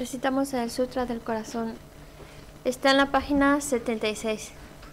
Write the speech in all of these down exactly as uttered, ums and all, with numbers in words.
Recitamos el Sutra del Corazón. Está en la página setenta y seis.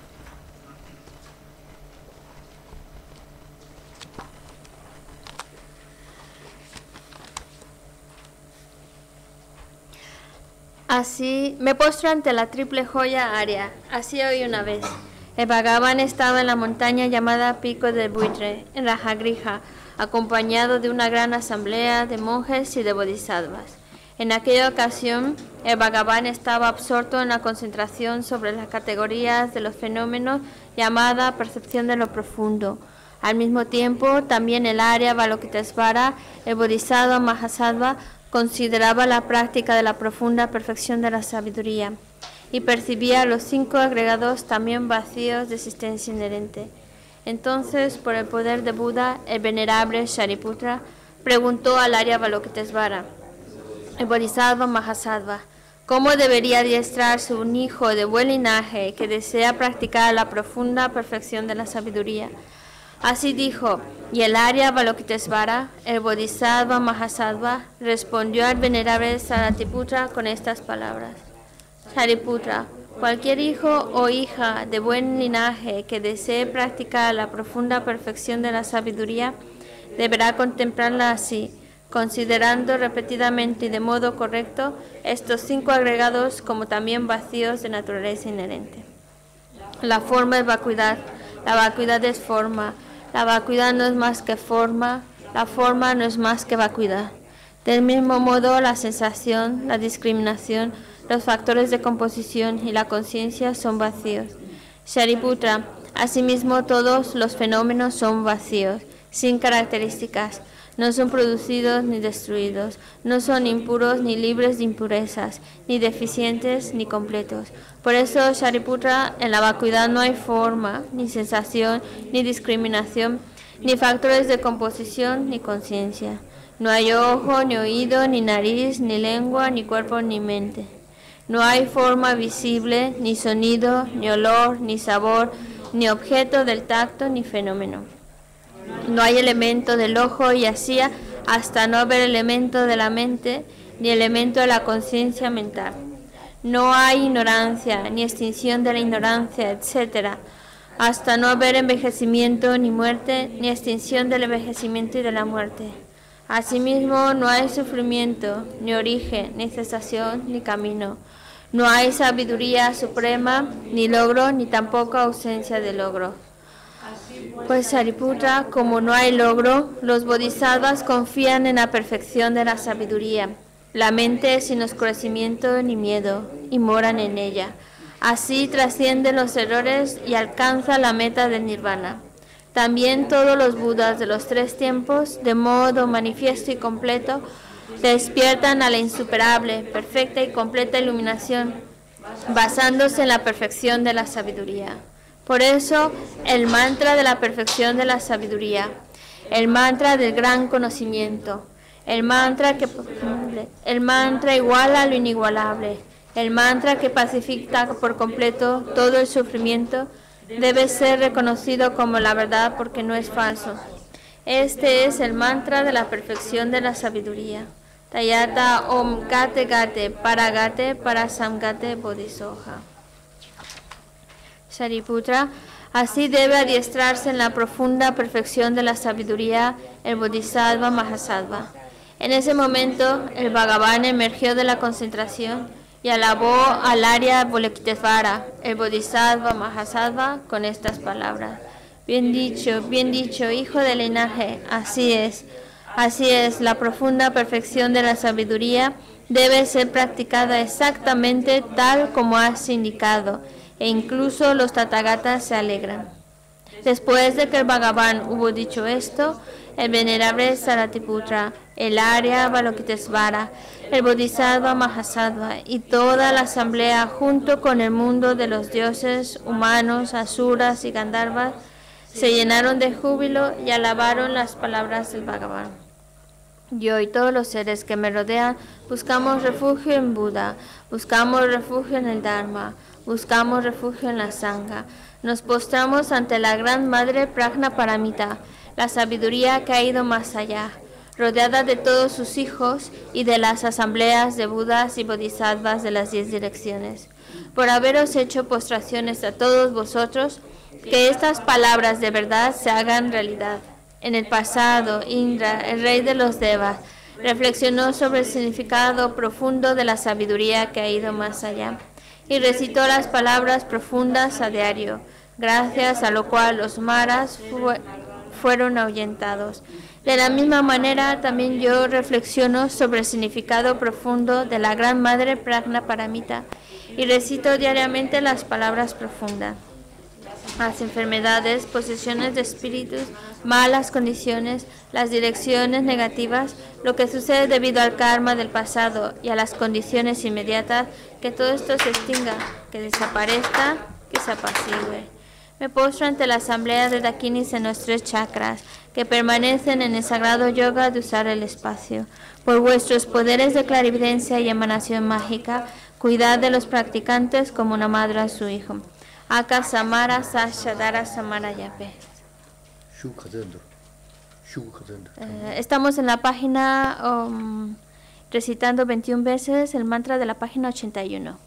Así me postro ante la triple joya Arya. Así hoy una vez. El Bhagavan estaba en la montaña llamada Pico del Buitre, en Rajagrija, acompañado de una gran asamblea de monjes y de bodhisattvas. En aquella ocasión, el Bhagavan estaba absorto en la concentración sobre las categorías de los fenómenos llamada percepción de lo profundo. Al mismo tiempo, también el Arya Avalokitesvara, el bodhisattva Mahasattva, consideraba la práctica de la profunda perfección de la sabiduría y percibía los cinco agregados también vacíos de existencia inherente. Entonces, por el poder de Buda, el venerable Shariputra preguntó al Arya Avalokitesvara, el bodhisattva Mahasattva, ¿cómo debería adiestrarse un hijo de buen linaje que desea practicar la profunda perfección de la sabiduría? Así dijo, y el Arya Avalokitesvara, el bodhisattva Mahasattva, respondió al venerable Shariputra con estas palabras. Shariputra, cualquier hijo o hija de buen linaje que desee practicar la profunda perfección de la sabiduría, deberá contemplarla así, considerando repetidamente y de modo correcto estos cinco agregados como también vacíos de naturaleza inherente. La forma es vacuidad, la vacuidad es forma, la vacuidad no es más que forma, la forma no es más que vacuidad. Del mismo modo, la sensación, la discriminación, los factores de composición y la conciencia son vacíos. Shariputra, asimismo todos los fenómenos son vacíos, sin características, no son producidos ni destruidos, no son impuros ni libres de impurezas, ni deficientes ni completos. Por eso, Shariputra, en la vacuidad no hay forma, ni sensación, ni discriminación, ni factores de composición, ni conciencia. No hay ojo, ni oído, ni nariz, ni lengua, ni cuerpo, ni mente. No hay forma visible, ni sonido, ni olor, ni sabor, ni objeto del tacto, ni fenómeno. No hay elemento del ojo y así hasta no haber elemento de la mente, ni elemento de la conciencia mental. No hay ignorancia, ni extinción de la ignorancia, etcétera, hasta no haber envejecimiento, ni muerte, ni extinción del envejecimiento y de la muerte. Asimismo, no hay sufrimiento, ni origen, ni cesación, ni camino. No hay sabiduría suprema, ni logro, ni tampoco ausencia de logro. Pues Shariputra, como no hay logro, los bodhisattvas confían en la perfección de la sabiduría. La mente es sin oscurecimiento ni miedo, y moran en ella. Así trascienden los errores y alcanza la meta del nirvana. También todos los budas de los tres tiempos, de modo manifiesto y completo, despiertan a la insuperable, perfecta y completa iluminación, basándose en la perfección de la sabiduría. Por eso, el mantra de la perfección de la sabiduría, el mantra del gran conocimiento, el mantra que el mantra iguala lo inigualable, el mantra que pacifica por completo todo el sufrimiento, debe ser reconocido como la verdad porque no es falso. Este es el mantra de la perfección de la sabiduría. Tayata Om Gate Gate Paragate Parasamgate Bodhisoha. Shariputra, así debe adiestrarse en la profunda perfección de la sabiduría el Bodhisattva Mahasattva. En ese momento, el Bhagavan emergió de la concentración y alabó al Arya Avalokitesvara, el Bodhisattva Mahasattva, con estas palabras. Bien dicho, bien dicho, hijo del linaje, así es. Así es, la profunda perfección de la sabiduría debe ser practicada exactamente tal como has indicado, e incluso los Tathagatas se alegran. Después de que el Bhagavan hubo dicho esto, el venerable Shariputra, el Arya Avalokitesvara, el Bodhisattva Mahasattva y toda la asamblea junto con el mundo de los dioses, humanos, asuras y gandharvas se llenaron de júbilo y alabaron las palabras del Bhagavan. Yo y todos los seres que me rodean buscamos refugio en Buda, buscamos refugio en el Dharma, buscamos refugio en la Sangha. Nos postramos ante la gran madre Prajnaparamita, la sabiduría que ha ido más allá. rodeada de todos sus hijos y de las asambleas de Budas y Bodhisattvas de las diez direcciones. Por haberos hecho postraciones a todos vosotros, que estas palabras de verdad se hagan realidad. En el pasado, Indra, el rey de los Devas, reflexionó sobre el significado profundo de la sabiduría que ha ido más allá y recitó las palabras profundas a diario, gracias a lo cual los maras fu fueron ahuyentados. De la misma manera, también yo reflexiono sobre el significado profundo de la Gran Madre Prajna Paramita y recito diariamente las palabras profundas. Las enfermedades, posesiones de espíritus, malas condiciones, las direcciones negativas, lo que sucede debido al karma del pasado y a las condiciones inmediatas, que todo esto se extinga, que desaparezca, que se apacigüe. Me postro ante la asamblea de Dakinis en los tres chakras, que permanecen en el sagrado yoga de usar el espacio. Por vuestros poderes de clarividencia y emanación mágica, cuidad de los practicantes como una madre a su hijo. Aka Samara Sashadara Samara Yape. Eh, estamos en la página um, recitando veintiuna veces el mantra de la página ochenta y uno.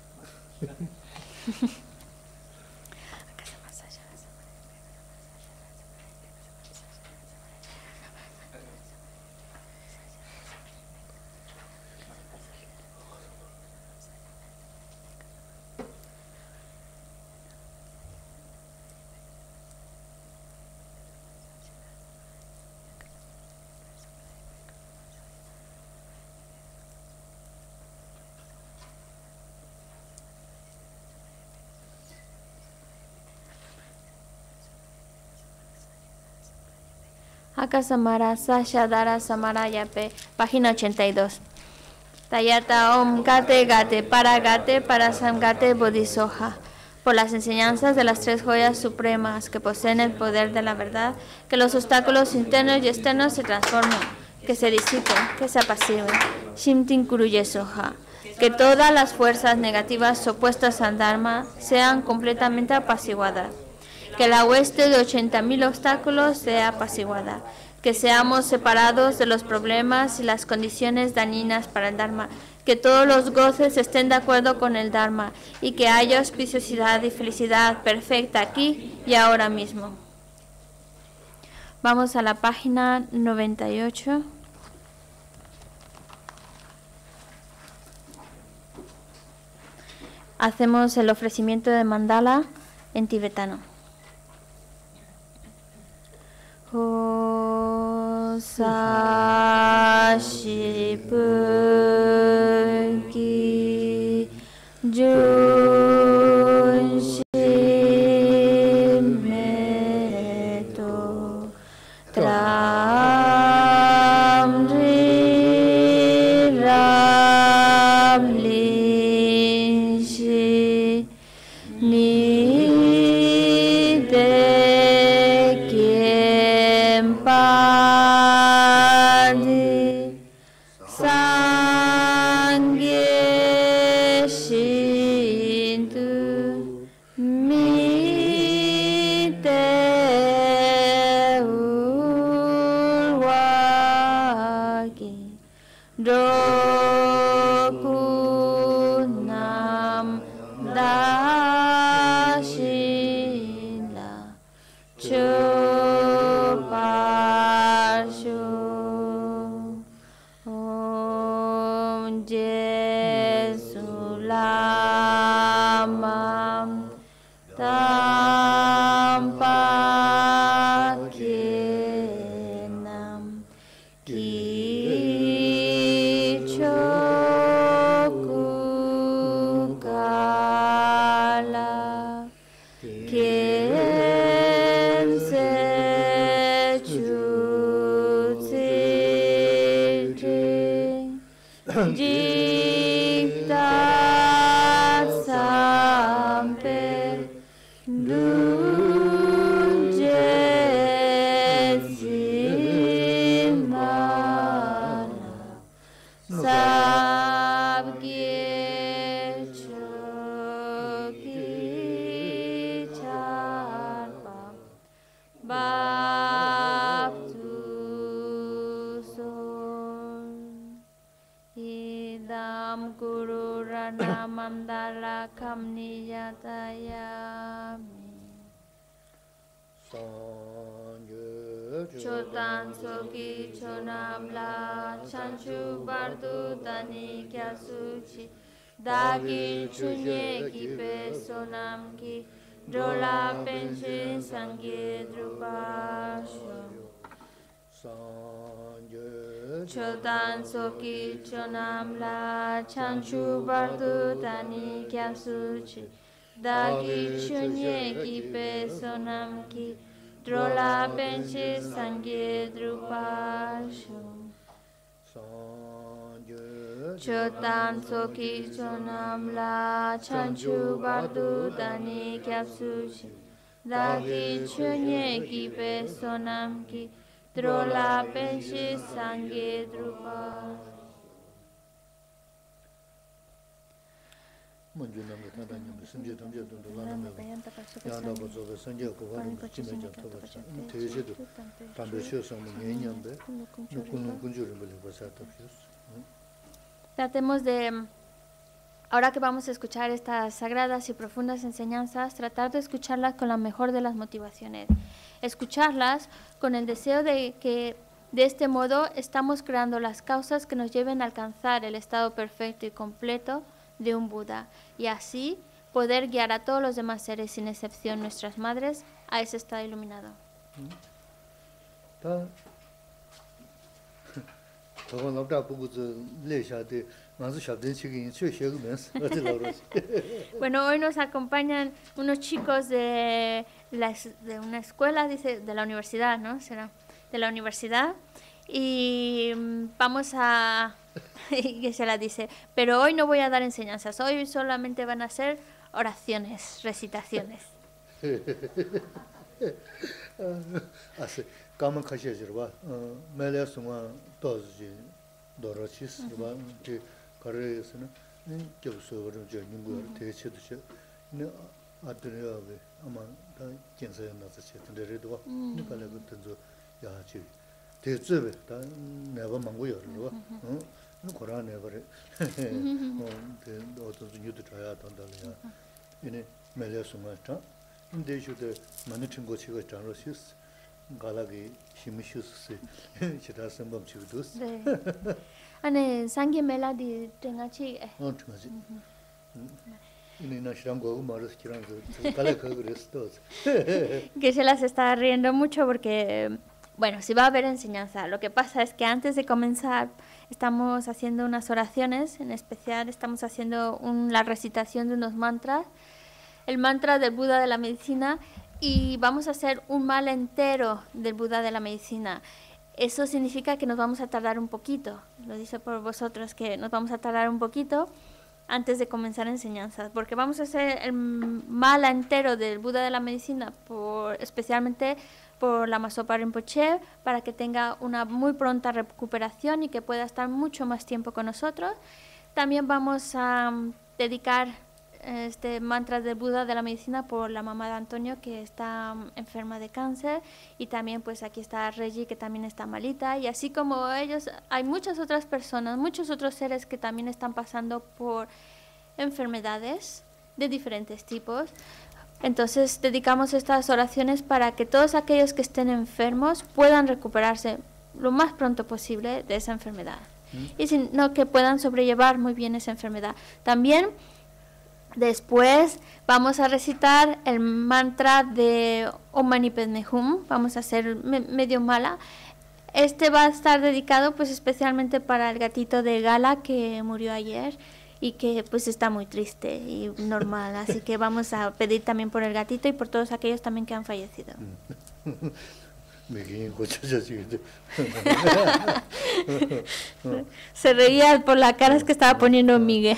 Aka Samara Sashadara Samara Yape, página ochenta y dos. Tayata Om Gate Gate Para Gate Para Samgate Bodhisoha. Por las enseñanzas de las tres joyas supremas que poseen el poder de la verdad, que los obstáculos internos y externos se transformen, que se disipen, que se apaciguen. Shimtin Kuruye Soha. Que todas las fuerzas negativas opuestas al Dharma sean completamente apaciguadas. Que la hueste de ochenta mil obstáculos sea apaciguada. Que seamos separados de los problemas y las condiciones dañinas para el Dharma. Que todos los goces estén de acuerdo con el Dharma y que haya auspiciosidad y felicidad perfecta aquí y ahora mismo. Vamos a la página noventa y ocho. Hacemos el ofrecimiento de mandala en tibetano. Ho sashi puki junshi meto tramri ramlinshi ni Jikta mandala kamniyatayami. Chotan soki chonam la chanchu bardu dani kya suchi dagi chunye ki pe sonam ki drola penche sangye drupasho. Chotan soki chonam la chanchu bardu dani kya suchi dagi chunye ki pe sonam ki drola penche sangye drupasho. Chotan soki chonam la chanchu bardu dani kya suchi dagi chunye ki pe sonam ki drola penche sangye drupasho. Tratemos de, ahora que vamos a escuchar estas sagradas y profundas enseñanzas, tratar de escucharlas con la mejor de las motivaciones. Escucharlas con el deseo de que de este modo estamos creando las causas que nos lleven a alcanzar el estado perfecto y completo de un Buda, y así poder guiar a todos los demás seres, sin excepción nuestras madres, a ese estado iluminado. Bueno, hoy nos acompañan unos chicos de, la, de una escuela, dice, de la universidad, ¿no? Será de la universidad, y vamos a... y se la dice, pero hoy no voy a dar enseñanzas, hoy solamente van a ser oraciones, recitaciones. No Quran never. Oh, the new to try out on the in a Melasumata. They should manage go to Janrosis, Galagi, Shimishus, she does some of Chudus. And a Sangi Melody Tengachi. Not too much. In a Shango, Maris Kiran, que se las está riendo mucho porque, bueno, sí va a haber enseñanza. Lo que pasa es que antes de comenzar estamos haciendo unas oraciones, en especial estamos haciendo un, la recitación de unos mantras, el mantra del Buda de la medicina, y vamos a hacer un mala entero del Buda de la medicina. Eso significa que nos vamos a tardar un poquito, lo dice por vosotros, que nos vamos a tardar un poquito antes de comenzar enseñanzas, porque vamos a hacer el mala entero del Buda de la medicina, por, especialmente por la Masopa Rinpoche, para que tenga una muy pronta recuperación y que pueda estar mucho más tiempo con nosotros. También vamos a um, dedicar este mantra del Buda de la medicina por la mamá de Antonio, que está um, enferma de cáncer, y también pues aquí está Reggie, que también está malita, y así como ellos hay muchas otras personas, muchos otros seres que también están pasando por enfermedades de diferentes tipos. Entonces dedicamos estas oraciones para que todos aquellos que estén enfermos puedan recuperarse lo más pronto posible de esa enfermedad. ¿Mm? Y sino que puedan sobrellevar muy bien esa enfermedad. También después vamos a recitar el mantra de Om Mani Padme Hum. Vamos a hacer me medio mala. Este va a estar dedicado pues especialmente para el gatito de Gala que murió ayer y que pues está muy triste y normal, así que vamos a pedir también por el gatito y por todos aquellos también que han fallecido. Se reía por las caras que estaba poniendo Miguel.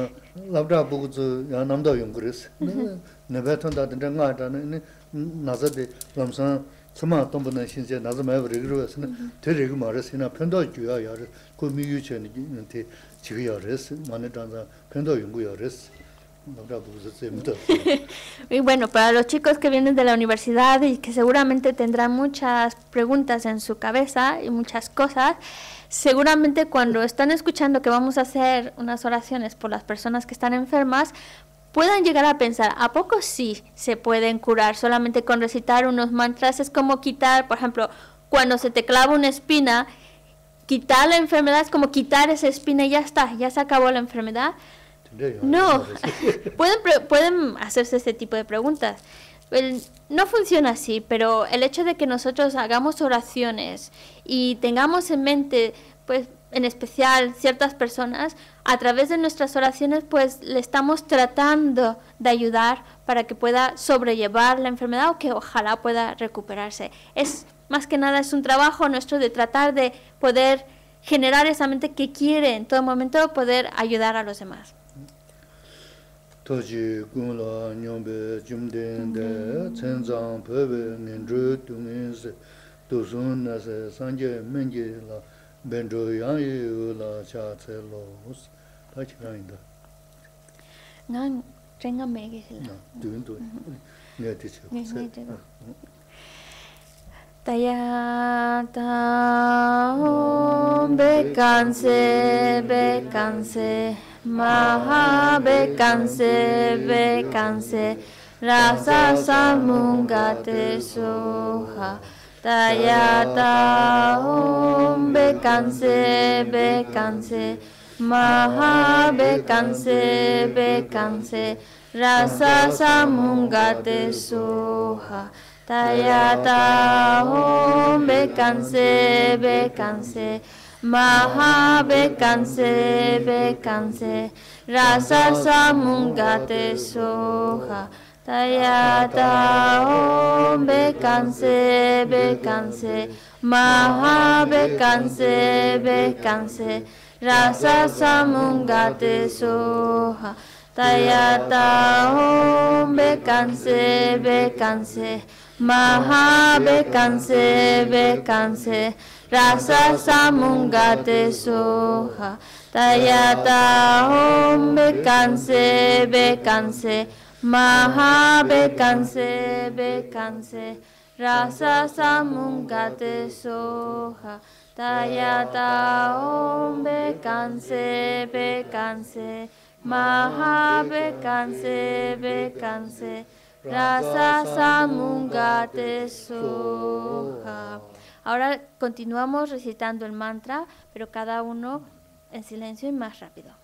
Sama tomba shinje naza mai rigro asna te regu maras ina pendo juya yar ko mi yu chen te chiga yares mane danga pendo yungu yares Y bueno, para los chicos que vienen de la universidad y que seguramente tendrán muchas preguntas en su cabeza y muchas cosas, seguramente cuando están escuchando que vamos a hacer unas oraciones por las personas que están enfermas, puedan llegar a pensar, ¿a poco sí se pueden curar solamente con recitar unos mantras? Es como quitar, por ejemplo, cuando se te clava una espina, quitar la enfermedad es como quitar esa espina y ya está, ya se acabó la enfermedad. No, pueden, pueden hacerse este tipo de preguntas. El, no funciona así, pero el hecho de que nosotros hagamos oraciones y tengamos en mente, pues, en especial ciertas personas, a través de nuestras oraciones, pues, le estamos tratando de ayudar para que pueda sobrellevar la enfermedad o que ojalá pueda recuperarse. Es, más que nada, es un trabajo nuestro de tratar de poder generar esa mente que quiere en todo momento poder ayudar a los demás. Toji Gungla Nyombe Jumden de Cenzang Pebe Nindru Tungis Dusun Nase Sanje Menji La Bendro Yang La Cha Tse Los Tachirainda. No, tenga me No, doing doing. Ne ticho. Taya ta om bekanse bekanse maha bekanse bekanse rasa samungate soha taya ta om bekanse bekanse maha bekanse bekanse rasa samungate soha Tayata om bekanse bekanse maha bekanse bekanse rasa samungate soha Tayata om bekanse bekanse maha bekanse bekanse rasa samungate soha Tayata om bekanse bekanse Maha bekanse bekanse rasa samungate soha Tayata om bekanse bekanse Maha bekanse bekanse rasa samungate soha Tayata om bekanse bekanse Maha bekanse bekanse Rasa samungate soha. Ahora continuamos recitando el mantra, pero cada uno en silencio y más rápido.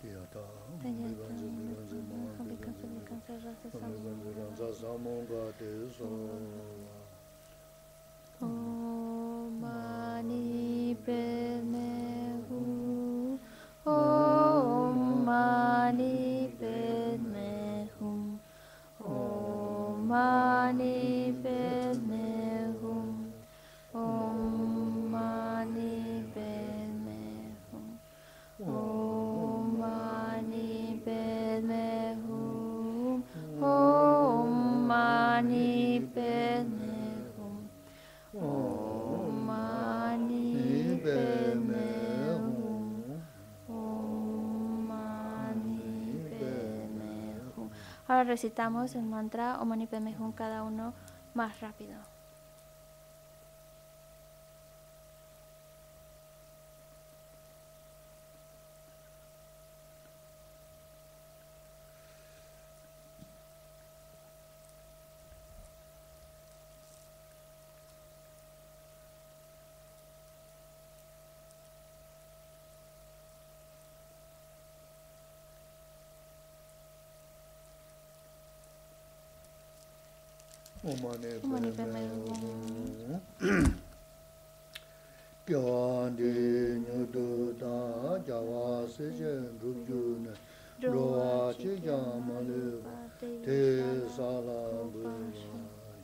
yata biganze biganze ma biganze biganze ranza samonga te so Om Mani Padme Hum Om Mani Padme Hum Om Mani Padme Hum Om Mani Padme Hum Om Mani Padme Hum Om Mani Padme Hum Om Mani Padme Hum Om Mani Padme Hum. Ahora recitamos el mantra Om Mani Padme Hum cada uno más rápido. Om Mani Padme Hum Gyandi Nyudu Da Jawa Sejen Rubju Ne Roa Chi Jamalu Te Sala Buya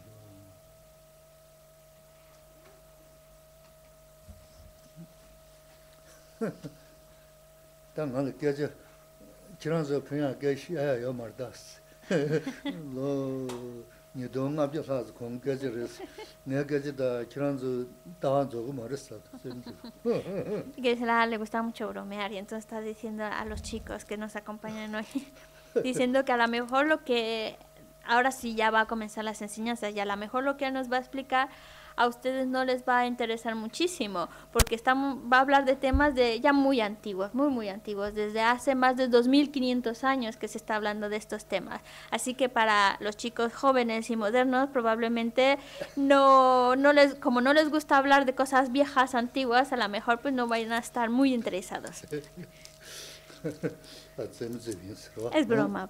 Tangan Keja Chiranzo Pya Geshi Ayo Mardas Lo Nidong Abja Saz Kong Gejeres Negejida Chiranzo Dawan Zogu Marisa. Que le gusta mucho bromear y entonces está diciendo a los chicos que nos acompañan hoy, diciendo que a lo mejor lo que, ahora sí ya va a comenzar las enseñanzas y a lo mejor lo que él nos va a explicar a ustedes no les va a interesar muchísimo, porque estamos, va a hablar de temas de ya muy antiguos, muy muy antiguos, desde hace más de dos mil quinientos años que se está hablando de estos temas. Así que para los chicos jóvenes y modernos probablemente no, no les, como no les gusta hablar de cosas viejas, antiguas, a lo mejor pues no vayan a estar muy interesados. Es broma.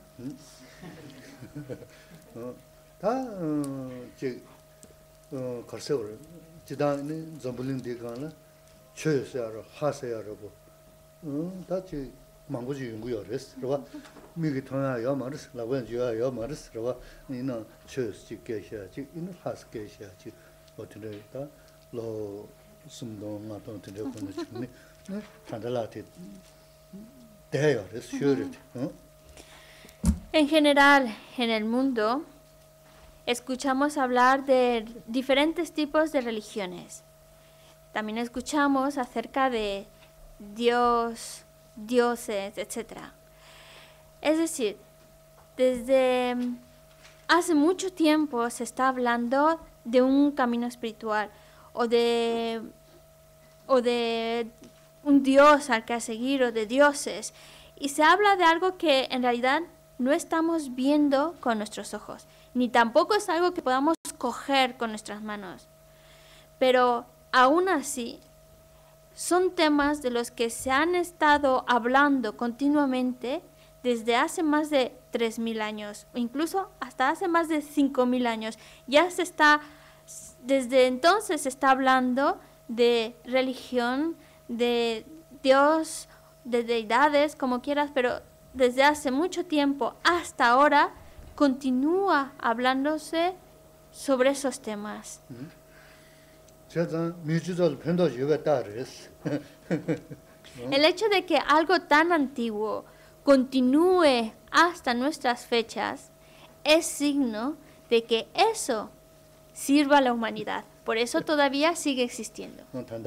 어 걸세월 지단이 점불링 되가나 최세야로 하세야로 어 다치 망고지 연구요레스 그러봐 미기 통하여 말스 라고야 요 말스 그러봐 이나 최스 계셔야지 이는 하스계셔야지 어떻게다 로 숨동 나도 되게 보는 중에 네 단달라테 대요레스 슈르 어 En general, en el mundo, escuchamos hablar de diferentes tipos de religiones. También escuchamos acerca de Dios, dioses, etcétera. Es decir, desde hace mucho tiempo se está hablando de un camino espiritual o de, o de un Dios al que seguir o de dioses. Y se habla de algo que en realidad no estamos viendo con nuestros ojos, ni tampoco es algo que podamos coger con nuestras manos. Pero aún así, son temas de los que se han estado hablando continuamente desde hace más de tres mil años, o incluso hasta hace más de cinco mil años. Ya se está, desde entonces se está hablando de religión, de Dios, de deidades, como quieras, pero desde hace mucho tiempo hasta ahora continúa hablándose sobre esos temas. El hecho de que algo tan antiguo continúe hasta nuestras fechas es signo de que eso sirva a la humanidad. Por eso todavía sigue existiendo.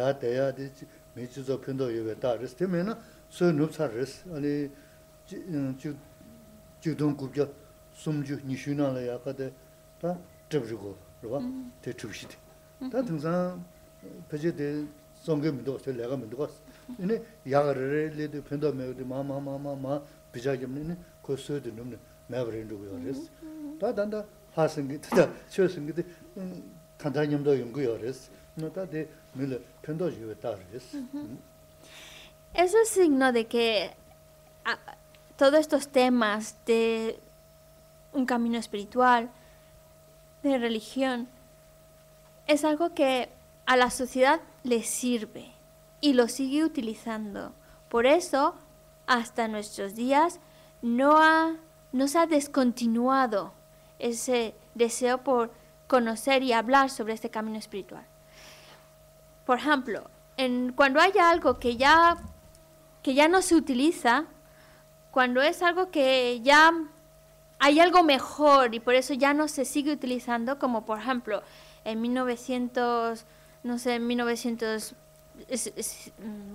숨주 니슈나라 야카데 다 접르고 그러봐 대축시대 다 등산 베제데 송게미도 내가 믿고 이네 야가르레레도 편도메도 마마마마마 비자gem네 코스도 넘네 매버린도고 그랬어 다 단다 하승기 다 쇼승기도 간단님도 연구요 그랬어 너다데 밀 편도지에 따르랬어. Eso es signo de que a, todos estos temas de un camino espiritual, de religión, es algo que a la sociedad le sirve y lo sigue utilizando. Por eso, hasta nuestros días, no, ha, no se ha descontinuado ese deseo por conocer y hablar sobre este camino espiritual. Por ejemplo, en, cuando hay algo que ya, que ya no se utiliza, cuando es algo que ya hay algo mejor y por eso ya no se sigue utilizando, como por ejemplo en mil novecientos, no sé, en mil novecientos, es, es,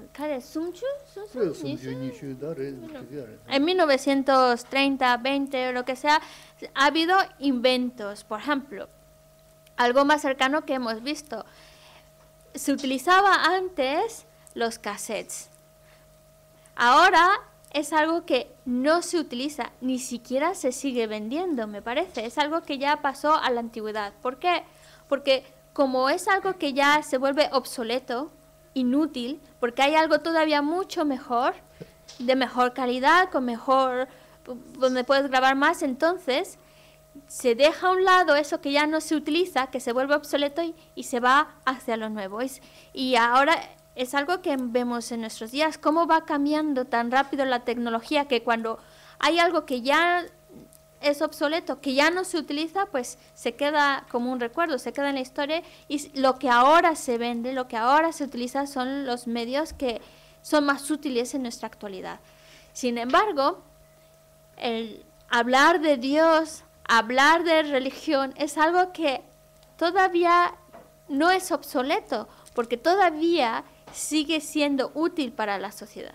en mil novecientos treinta, veinte o lo que sea, ha habido inventos. Por ejemplo, algo más cercano que hemos visto, se utilizaba antes los cassettes. Ahora es algo que no se utiliza, ni siquiera se sigue vendiendo, me parece. Es algo que ya pasó a la antigüedad. ¿Por qué? Porque como es algo que ya se vuelve obsoleto, inútil, porque hay algo todavía mucho mejor, de mejor calidad, con mejor, donde puedes grabar más, entonces se deja a un lado eso que ya no se utiliza, que se vuelve obsoleto y, y se va hacia lo nuevo. Y, y ahora es algo que vemos en nuestros días, cómo va cambiando tan rápido la tecnología, que cuando hay algo que ya es obsoleto, que ya no se utiliza, pues se queda como un recuerdo, se queda en la historia, y lo que ahora se vende, lo que ahora se utiliza son los medios que son más útiles en nuestra actualidad. Sin embargo, el hablar de Dios, hablar de religión es algo que todavía no es obsoleto, porque todavía sigue siendo útil para la sociedad.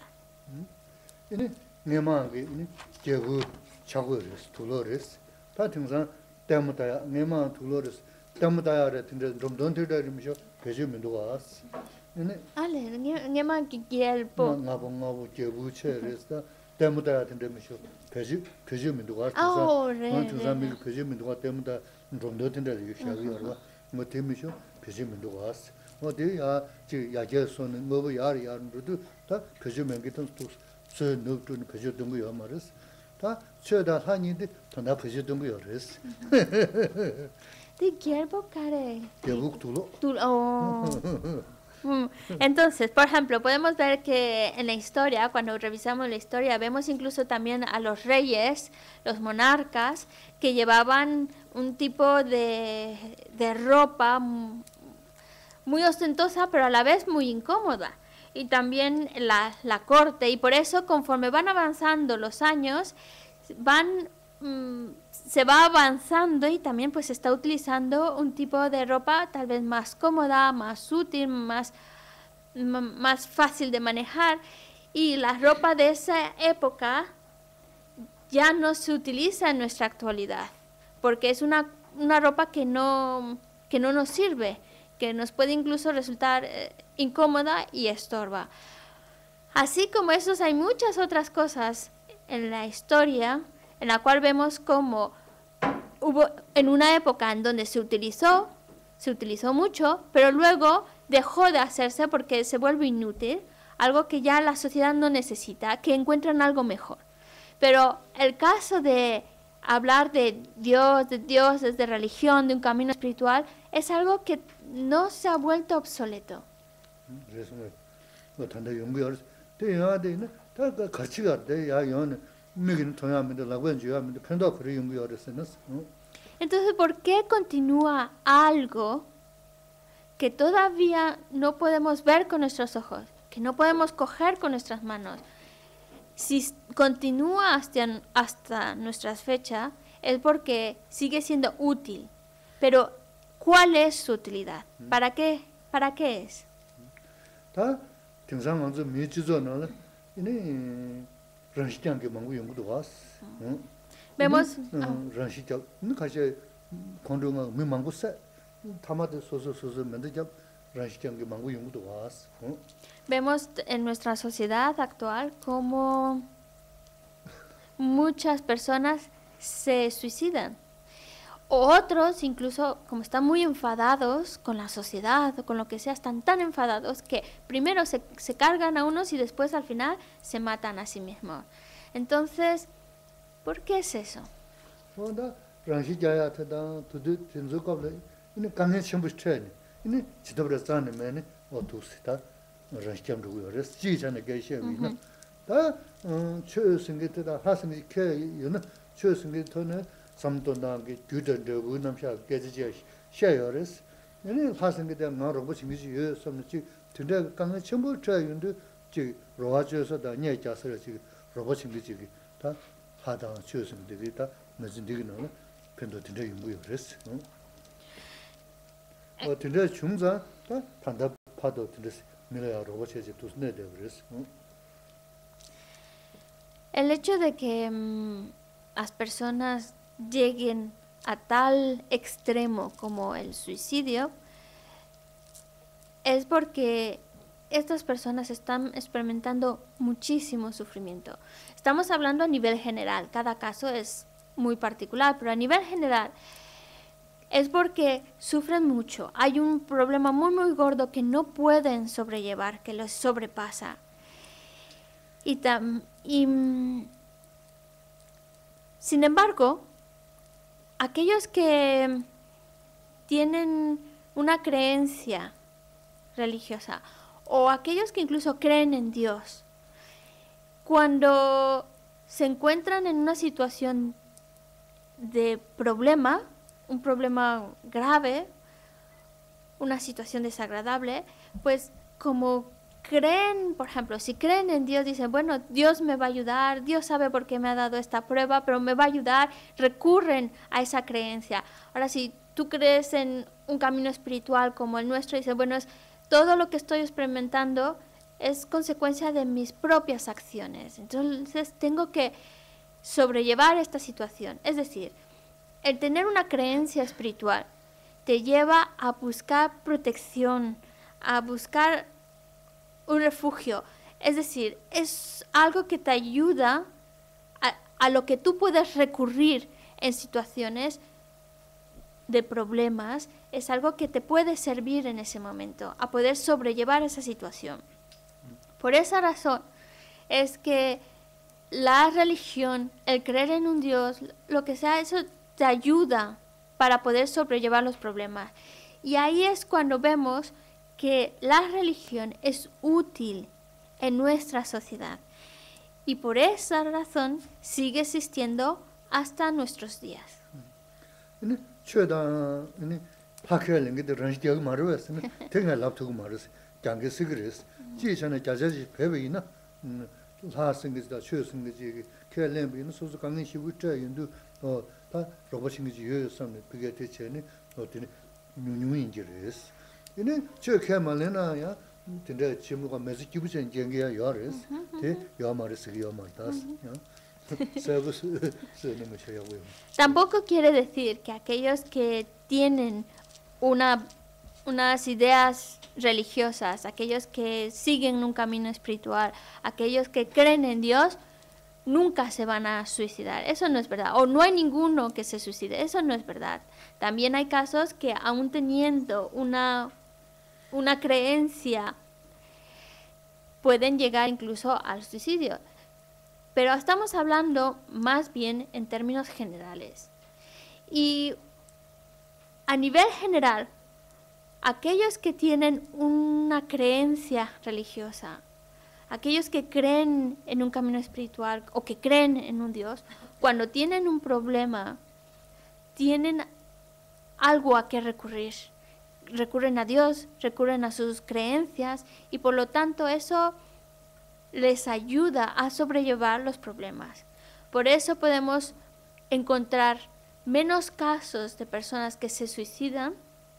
Chagores, Dolores, Tatinsan, Damotaya, Nema, Dolores, Damotaya, Romdon, Pejuminduas. Ale, Nema Gielpo. Nabongo, Jebuches, Damotaya, Demisho, Pejuminduas, oh, to Zamil, Pejumindua, Demuda, Romdon, Shavior, Motimisho, Pejuminduas. What they are, Yajason, and Novo Yari, and Rudu, Pejumingitan to Sir Nuke to Pejudungu Amaris. Chöda hanide tona pejidum yores. De Gierbo care. Gebuktulo. Oh. Entonces, por ejemplo, podemos ver que en la historia, cuando revisamos la historia, vemos incluso también a los reyes, los monarcas, que llevaban un tipo de, de ropa muy ostentosa, pero a la vez muy incómoda. Y también la, la corte, y por eso conforme van avanzando los años, van, mmm, se va avanzando y también pues se está utilizando un tipo de ropa tal vez más cómoda, más útil, más, más fácil de manejar, y la ropa de esa época ya no se utiliza en nuestra actualidad, porque es una, una ropa que no, que no nos sirve, que nos puede incluso resultar eh, incómoda y estorba. Así como esos, hay muchas otras cosas en la historia en la cual vemos cómo hubo en una época en donde se utilizó, se utilizó mucho, pero luego dejó de hacerse porque se vuelve inútil, algo que ya la sociedad no necesita, que encuentran algo mejor. Pero el caso de hablar de Dios, de dioses, de religión, de un camino espiritual, es algo que no se ha vuelto obsoleto. Entonces, ¿por qué continúa algo que todavía no podemos ver con nuestros ojos, que no podemos coger con nuestras manos? Si continúa hasta, hasta nuestras fechas, es porque sigue siendo útil. Pero, ¿cuál es su vamos ¿Para qué, para qué es? Vemos... Vemos en nuestra sociedad actual como muchas personas se suicidan. Otros, incluso, como están muy enfadados con la sociedad o con lo que sea, están tan enfadados que primero se, se cargan a unos y después al final se matan a sí mismos. Entonces, ¿por qué es eso? El hecho de que mmm, las personas lleguen a tal extremo como el suicidio es porque estas personas están experimentando muchísimo sufrimiento. Estamos hablando a nivel general, cada caso es muy particular, pero a nivel general es porque sufren mucho. Hay un problema muy muy gordo que no pueden sobrellevar, que los sobrepasa. Y, tam, y sin embargo, aquellos que tienen una creencia religiosa o aquellos que incluso creen en Dios, cuando se encuentran en una situación de problema, un problema grave, una situación desagradable, pues como creen, por ejemplo, si creen en Dios, dicen, bueno, Dios me va a ayudar, Dios sabe por qué me ha dado esta prueba, pero me va a ayudar, recurren a esa creencia. Ahora, si tú crees en un camino espiritual como el nuestro, dices, bueno, es, todo lo que estoy experimentando es consecuencia de mis propias acciones, entonces tengo que sobrellevar esta situación. Es decir, el tener una creencia espiritual te lleva a buscar protección, a buscar un refugio. Es decir, es algo que te ayuda a, a lo que tú puedes recurrir en situaciones de problemas, es algo que te puede servir en ese momento, a poder sobrellevar esa situación. Por esa razón es que la religión, el creer en un Dios, lo que sea, eso te ayuda para poder sobrellevar los problemas. Y ahí es cuando vemos que la religión es útil en nuestra sociedad. Y por esa razón sigue existiendo hasta nuestros días. Tampoco quiere decir que aquellos que tienen una, unas ideas religiosas, aquellos que siguen un camino espiritual, aquellos que creen en Dios, nunca se van a suicidar. Eso no es verdad. O no hay ninguno que se suicide. Eso no es verdad. También hay casos que aún teniendo una, una creencia pueden llegar incluso al suicidio. Pero estamos hablando más bien en términos generales. Y a nivel general, aquellos que tienen una creencia religiosa, aquellos que creen en un camino espiritual o que creen en un Dios, cuando tienen un problema, tienen algo a que recurrir. Recurren a Dios, recurren a sus creencias y por lo tanto eso les ayuda a sobrellevar los problemas. Por eso podemos encontrar menos casos de personas que se suicidan,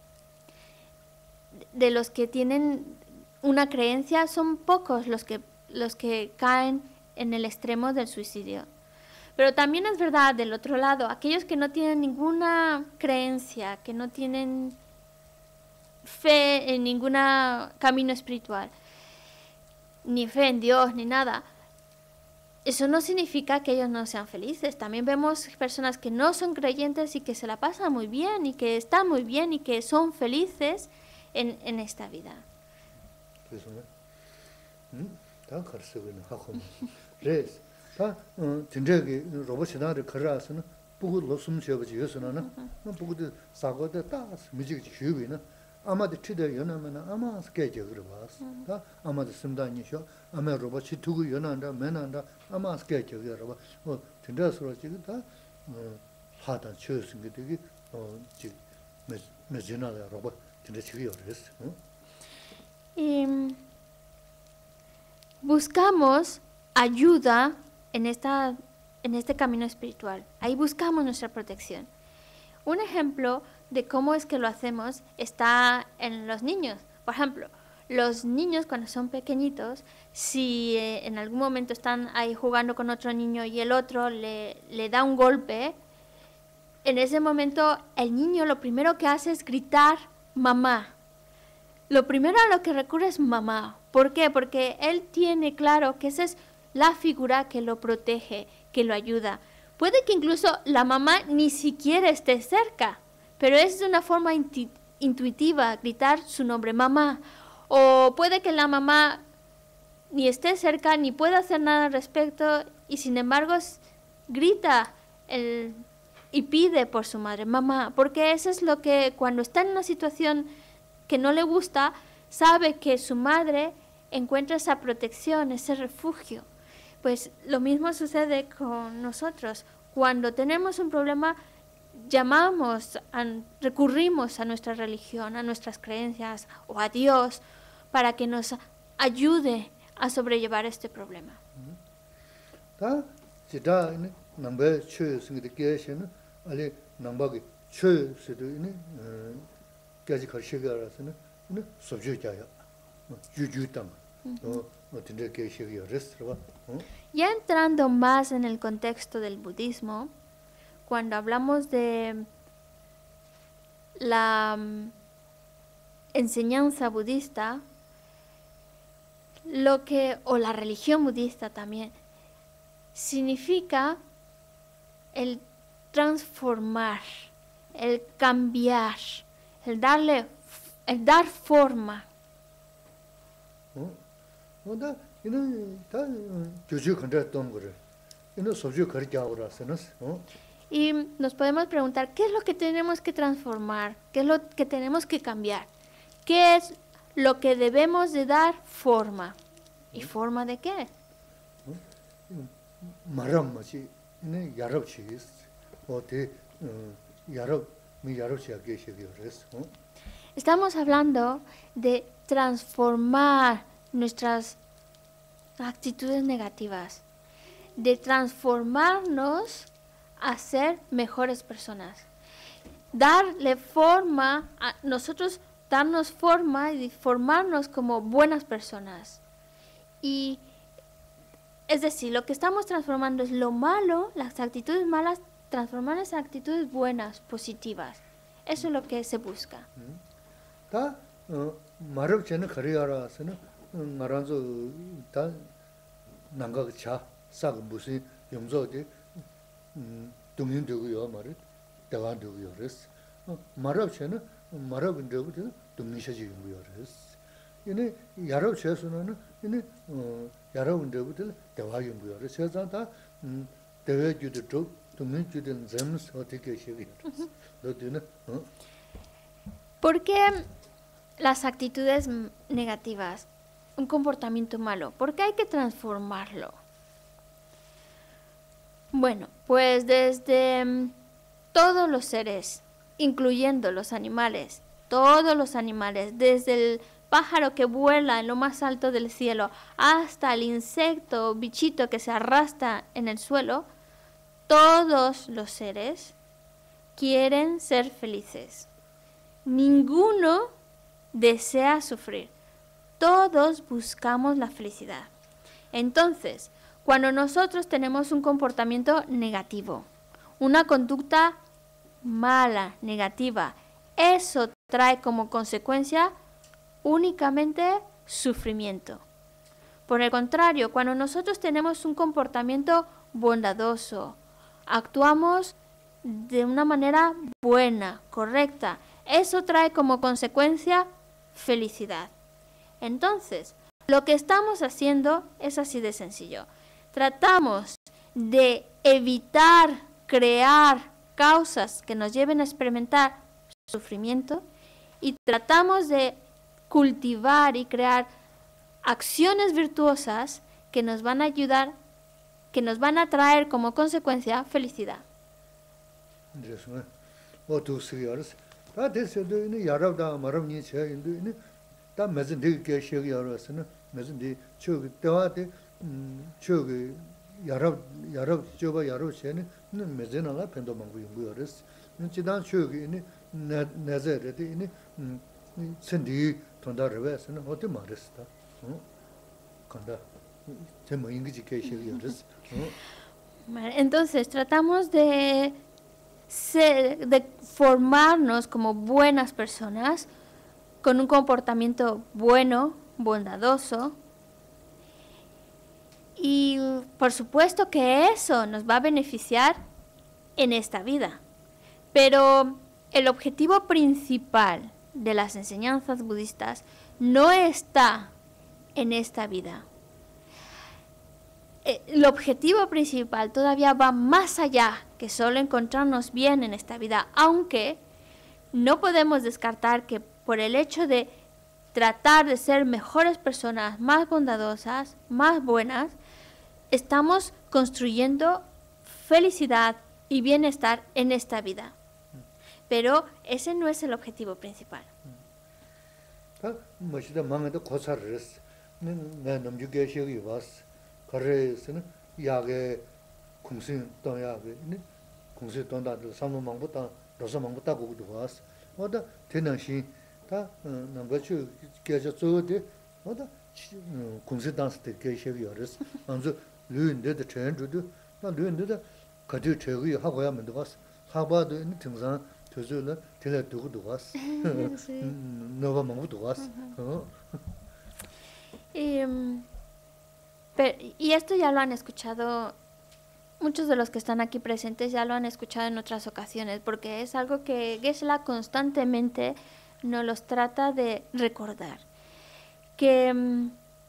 de los que tienen una creencia, son pocos los que, los que caen en el extremo del suicidio. Pero también es verdad, del otro lado, aquellos que no tienen ninguna creencia, que no tienen fe en ningún camino espiritual, ni fe en Dios, ni nada, eso no significa que ellos no sean felices. También vemos personas que no son creyentes y que se la pasan muy bien, y que están muy bien, y que son felices en, en esta vida. 다 진짜게 로봇이나를 걸어서는 보고 로숨 쉬어버지 요소는 보고도 사고도 다 무지 쉬우이나 아마도 트대 연하면 아마 스케줄 그러 봤어. 다 아마도 심단이셔. 아마 로봇이 두고 연한다 맨한다 아마 스케줄 그러 봐. 뭐 진짜서로 지금 다 하다 치우신 게 되게 어 지금 메지나라 로봇 진짜 지금 요랬어. Y buscamos ayuda en, esta, en este camino espiritual. Ahí buscamos nuestra protección. Un ejemplo de cómo es que lo hacemos está en los niños. Por ejemplo, los niños cuando son pequeñitos, si eh, en algún momento están ahí jugando con otro niño y el otro le, le da un golpe, en ese momento el niño lo primero que hace es gritar mamá. Lo primero a lo que recurre es mamá. ¿Por qué? Porque él tiene claro que esa es la figura que lo protege, que lo ayuda. Puede que incluso la mamá ni siquiera esté cerca, pero es de una forma intu- intuitiva gritar su nombre, mamá. O puede que la mamá ni esté cerca, ni pueda hacer nada al respecto, y sin embargo grita el, y pide por su madre, mamá, porque eso es lo que cuando está en una situación que no le gusta, sabe que su madre encuentra esa protección, ese refugio. Pues lo mismo sucede con nosotros. Cuando tenemos un problema, llamamos, a, recurrimos a nuestra religión, a nuestras creencias o a Dios para que nos ayude a sobrellevar este problema. Ya entrando más en el contexto del budismo, cuando hablamos de la um, enseñanza budista, lo que, o la religión budista también, significa el transformar, el cambiar, el darle, el dar forma. Y nos podemos preguntar, ¿qué es lo que tenemos que transformar? ¿Qué es lo que tenemos que cambiar? ¿Qué es lo que debemos de dar forma? ¿Y forma de qué? Estamos hablando de transformar nuestras actitudes negativas, de transformarnos a ser mejores personas, darle forma a nosotros, darnos forma y formarnos como buenas personas. Y es decir, lo que estamos transformando es lo malo, las actitudes malas, transformar en actitudes buenas, positivas. Eso es lo que se busca. ¿Por qué las actitudes negativas, un comportamiento malo? ¿Por qué hay que transformarlo? Bueno, pues desde todos los seres, incluyendo los animales, todos los animales, desde el pájaro que vuela en lo más alto del cielo hasta el insecto o bichito que se arrastra en el suelo, todos los seres quieren ser felices. Ninguno desea sufrir. Todos buscamos la felicidad. Entonces, cuando nosotros tenemos un comportamiento negativo, una conducta mala, negativa, eso trae como consecuencia únicamente sufrimiento. Por el contrario, cuando nosotros tenemos un comportamiento bondadoso, actuamos de una manera buena, correcta, eso trae como consecuencia felicidad. Entonces, lo que estamos haciendo es así de sencillo. Tratamos de evitar crear causas que nos lleven a experimentar sufrimiento y tratamos de cultivar y crear acciones virtuosas que nos van a ayudar, que nos van a traer como consecuencia felicidad. Entonces tratamos de, ser, de formarnos como buenas personas, con un comportamiento bueno, bondadoso. Y por supuesto que eso nos va a beneficiar en esta vida. Pero el objetivo principal de las enseñanzas budistas no está en esta vida. El objetivo principal todavía va más allá que solo encontrarnos bien en esta vida, aunque no podemos descartar que por el hecho de tratar de ser mejores personas, más bondadosas, más buenas, estamos construyendo felicidad y bienestar en esta vida. Pero ese no es el objetivo principal. y, pero, y esto ya lo han escuchado, muchos de los que están aquí presentes ya lo han escuchado en otras ocasiones, porque es algo que Geshe-la constantemente nos los trata de recordar. Que,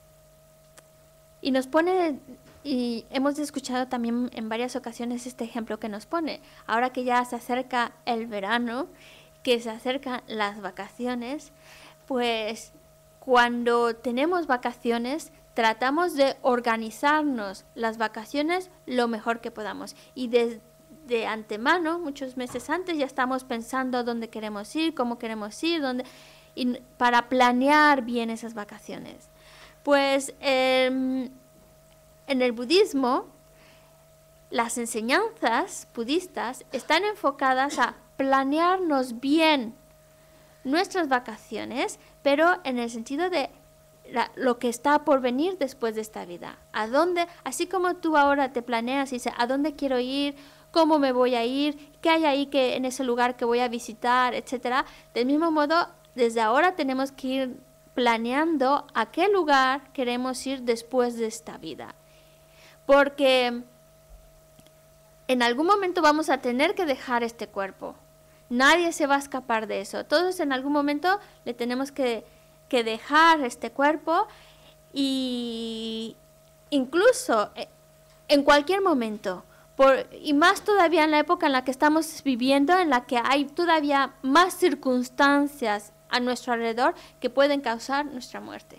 y nos pone, y hemos escuchado también en varias ocasiones este ejemplo que nos pone. Ahora que ya se acerca el verano, que se acercan las vacaciones, pues cuando tenemos vacaciones tratamos de organizarnos las vacaciones lo mejor que podamos. Y desde de antemano, muchos meses antes, ya estamos pensando dónde queremos ir, cómo queremos ir, dónde, y para planear bien esas vacaciones. Pues eh, en el budismo, las enseñanzas budistas están enfocadas a planearnos bien nuestras vacaciones, pero en el sentido de la, lo que está por venir después de esta vida. ¿A dónde? Así como tú ahora te planeas y dices, ¿a dónde quiero ir? ¿Cómo me voy a ir? ¿Qué hay ahí que, en ese lugar que voy a visitar? Etcétera. Del mismo modo, desde ahora tenemos que ir planeando a qué lugar queremos ir después de esta vida. Porque en algún momento vamos a tener que dejar este cuerpo. Nadie se va a escapar de eso. Todos en algún momento le tenemos que, que dejar este cuerpo, y incluso en cualquier momento. Por, y más todavía en la época en la que estamos viviendo, en la que hay todavía más circunstancias a nuestro alrededor que pueden causar nuestra muerte.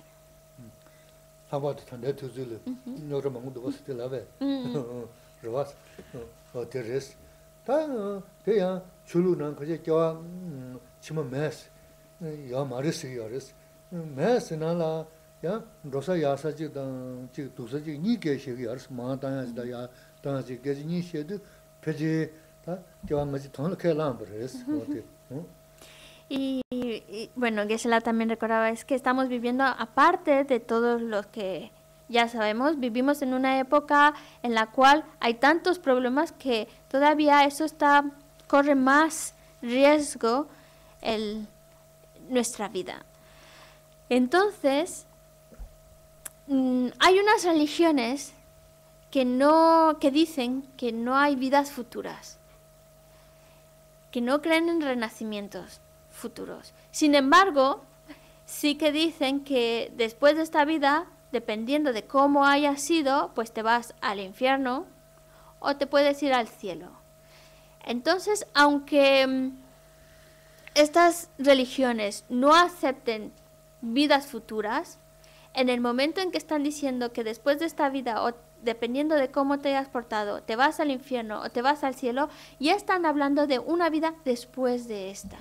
Y, y bueno, Geshe-la también recordaba, es que estamos viviendo, aparte de todos los que ya sabemos, vivimos en una época en la cual hay tantos problemas que todavía eso está, corre más riesgo en nuestra vida. Entonces, mmm, hay unas religiones que no, que dicen que no hay vidas futuras, que no creen en renacimientos futuros. Sin embargo, sí que dicen que después de esta vida, dependiendo de cómo haya sido, pues te vas al infierno o te puedes ir al cielo. Entonces, aunque estas religiones no acepten vidas futuras, en el momento en que están diciendo que después de esta vida, o dependiendo de cómo te hayas portado, te vas al infierno o te vas al cielo, ya están hablando de una vida después de esta.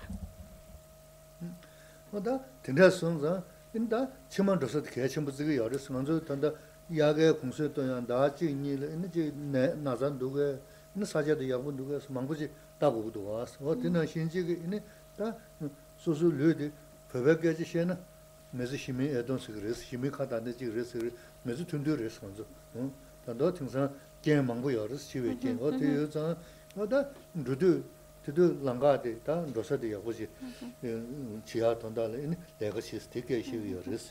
매주 힘이 애동스 그래서 힘이 가다네 그래서 매주 튼두레스 먼저 어 단도 등산 게임 망고 열어서 집에 게임 어때 여자 어다 루드 두두 랑가데 다 로서데 여보지 지하 돈달에 내가 시스템에 시위 열어서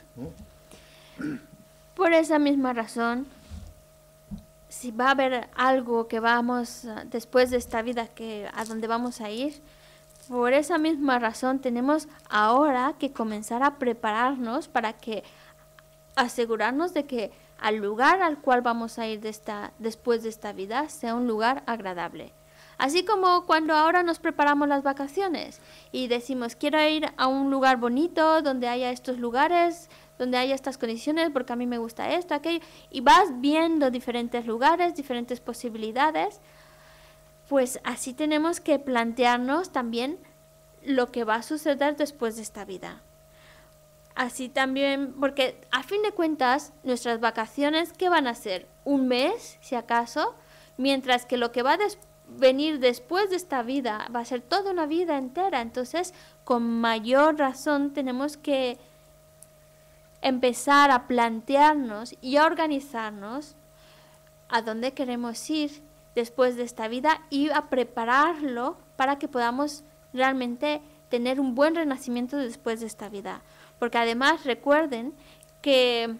Por esa misma razón, si va a haber algo que vamos después de esta vida que a donde vamos a ir, por esa misma razón tenemos ahora que comenzar a prepararnos para que asegurarnos de que al lugar al cual vamos a ir de esta, después de esta vida sea un lugar agradable. Así como cuando ahora nos preparamos las vacaciones y decimos quiero ir a un lugar bonito donde haya estos lugares, donde haya estas condiciones porque a mí me gusta esto, aquello, y vas viendo diferentes lugares, diferentes posibilidades. Pues así tenemos que plantearnos también lo que va a suceder después de esta vida. Así también, porque a fin de cuentas, nuestras vacaciones, ¿qué van a ser? Un mes, si acaso, mientras que lo que va a des- venir después de esta vida va a ser toda una vida entera. Entonces, con mayor razón tenemos que empezar a plantearnos y a organizarnos a dónde queremos ir después de esta vida y a prepararlo para que podamos realmente tener un buen renacimiento después de esta vida. Porque además recuerden que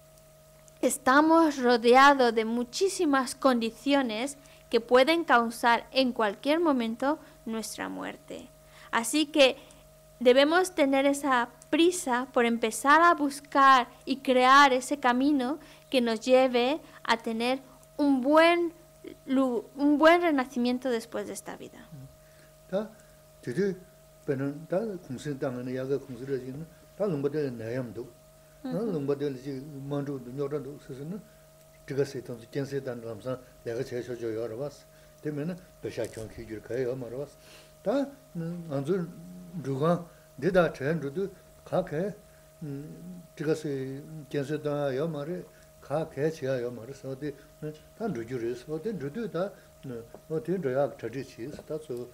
estamos rodeados de muchísimas condiciones que pueden causar en cualquier momento nuestra muerte. Así que debemos tener esa prisa por empezar a buscar y crear ese camino que nos lleve a tener un buen un buen renacimiento después de esta vida. 다 되게 배는 다 공신당은 야가 공신을 다 농부들 내염도 농부들 지 만두 녀라도 스스는 제가 세던 견세단 감사 내가 제셔줘 여러 봤어. 되면은 배샤 경기 줄 거예요 말아 봤어. 다 안주 누가 내다 전주도 가게 제가 세 견세단 여 말에 가게 제가요 말해서 어디 다 누주르서 어디 누두다 어디 저야 저지치 다서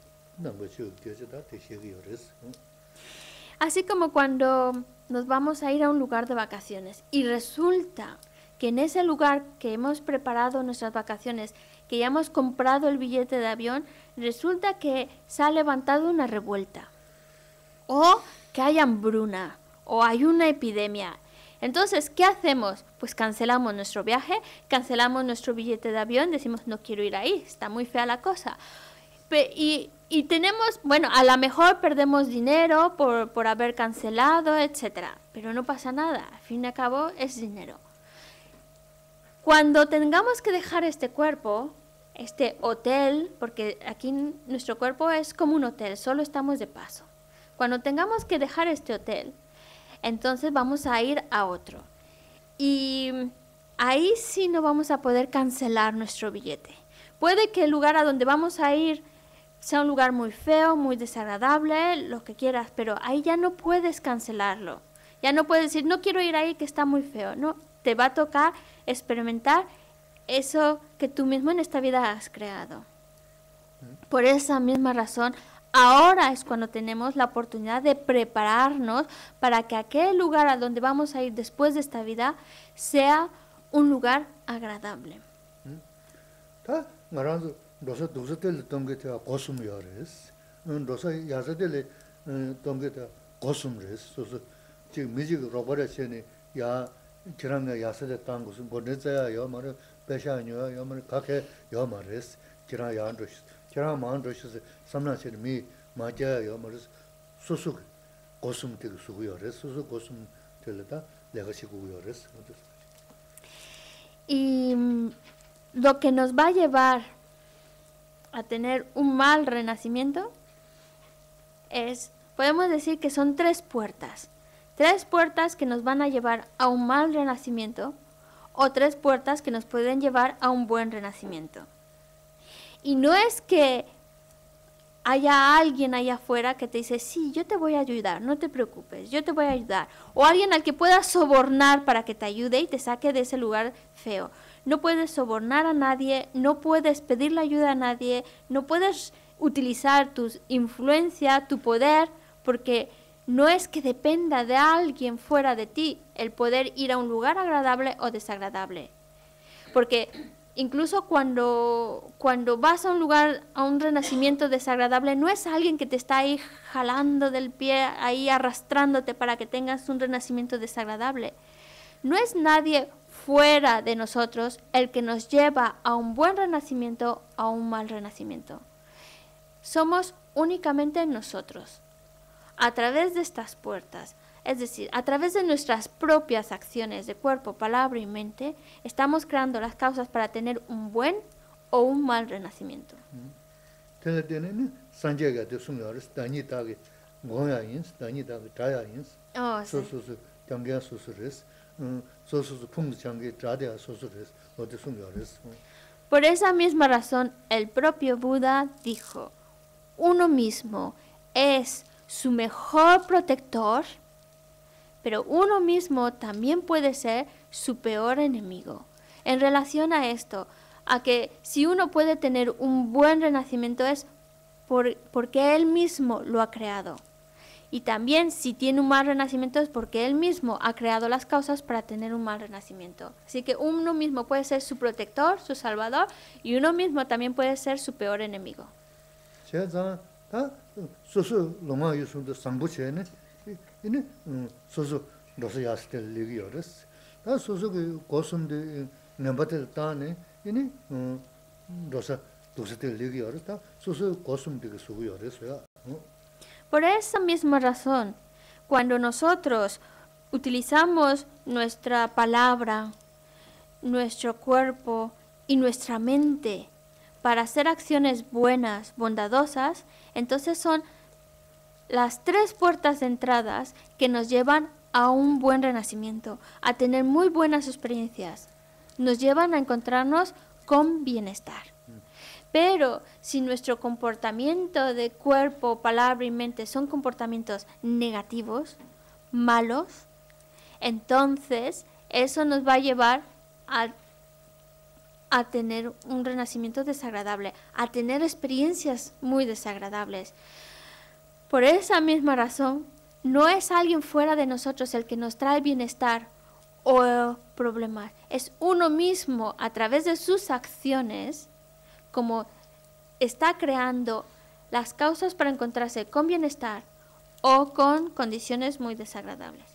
Así como cuando nos vamos a ir a un lugar de vacaciones y resulta que en ese lugar que hemos preparado nuestras vacaciones, que ya hemos comprado el billete de avión, resulta que se ha levantado una revuelta o que hay hambruna o hay una epidemia. Entonces, ¿qué hacemos? Pues cancelamos nuestro viaje, cancelamos nuestro billete de avión, decimos no quiero ir ahí, está muy fea la cosa. Y, y tenemos, bueno, a lo mejor perdemos dinero por, por haber cancelado, etcétera, pero no pasa nada, al fin y al cabo es dinero. Cuando tengamos que dejar este cuerpo, este hotel, porque aquí nuestro cuerpo es como un hotel, solo estamos de paso. Cuando tengamos que dejar este hotel, entonces vamos a ir a otro. Y ahí sí no vamos a poder cancelar nuestro billete. Puede que el lugar a donde vamos a ir sea un lugar muy feo, muy desagradable, lo que quieras, pero ahí ya no puedes cancelarlo. Ya no puedes decir, no quiero ir ahí que está muy feo. No, te va a tocar experimentar eso que tú mismo en esta vida has creado. Por esa misma razón, ahora es cuando tenemos la oportunidad de prepararnos para que aquel lugar a donde vamos a ir después de esta vida sea un lugar agradable. 로서 도서들 동게다 고숨이어레스 로서 야서들 동게다 고숨레스 소소 지금 미직 로버레스니 야 지랑가 야서들 땅 무슨 보내자야 요 말은 배샤니요 요 말은 각해 요 말레스 지랑 야한도시 지랑 마한도시 삼나체니 미 맞아야 요 말은 소소 고숨 되게 수고요레스 소소 고숨 들다 내가 시고요레스 Y lo que nos va a llevar a tener un mal renacimiento es, podemos decir que son tres puertas. Tres puertas que nos van a llevar a un mal renacimiento o tres puertas que nos pueden llevar a un buen renacimiento. Y no es que haya alguien allá afuera que te dice, sí, yo te voy a ayudar, no te preocupes, yo te voy a ayudar. O alguien al que puedas sobornar para que te ayude y te saque de ese lugar feo. No puedes sobornar a nadie, no puedes pedirle ayuda a nadie, no puedes utilizar tu influencia, tu poder, porque no es que dependa de alguien fuera de ti el poder ir a un lugar agradable o desagradable. Porque incluso cuando, cuando vas a un lugar, a un renacimiento desagradable, no es alguien que te está ahí jalando del pie, ahí arrastrándote para que tengas un renacimiento desagradable. No es nadie fuera de nosotros el que nos lleva a un buen renacimiento o a un mal renacimiento. Somos únicamente nosotros. A través de estas puertas, es decir, a través de nuestras propias acciones de cuerpo, palabra y mente, estamos creando las causas para tener un buen o un mal renacimiento. Oh, sí. Por esa misma razón, el propio Buda dijo, uno mismo es su mejor protector, pero uno mismo también puede ser su peor enemigo. En relación a esto, a que si uno puede tener un buen renacimiento es por, porque él mismo lo ha creado. Y también si tiene un mal renacimiento es porque él mismo ha creado las causas para tener un mal renacimiento. Así que uno mismo puede ser su protector, su salvador, y uno mismo también puede ser su peor enemigo. Por esa misma razón, cuando nosotros utilizamos nuestra palabra, nuestro cuerpo y nuestra mente para hacer acciones buenas, bondadosas, entonces son las tres puertas de entradas que nos llevan a un buen renacimiento, a tener muy buenas experiencias, nos llevan a encontrarnos con bienestar. Pero si nuestro comportamiento de cuerpo, palabra y mente son comportamientos negativos, malos, entonces eso nos va a llevar a, a tener un renacimiento desagradable, a tener experiencias muy desagradables. Por esa misma razón, no es alguien fuera de nosotros el que nos trae bienestar o problemas. Es uno mismo, a través de sus acciones, como está creando las causas para encontrarse con bienestar o con condiciones muy desagradables.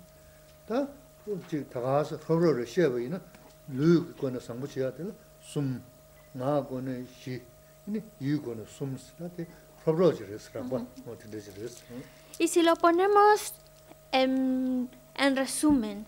Y si lo ponemos en, en resumen,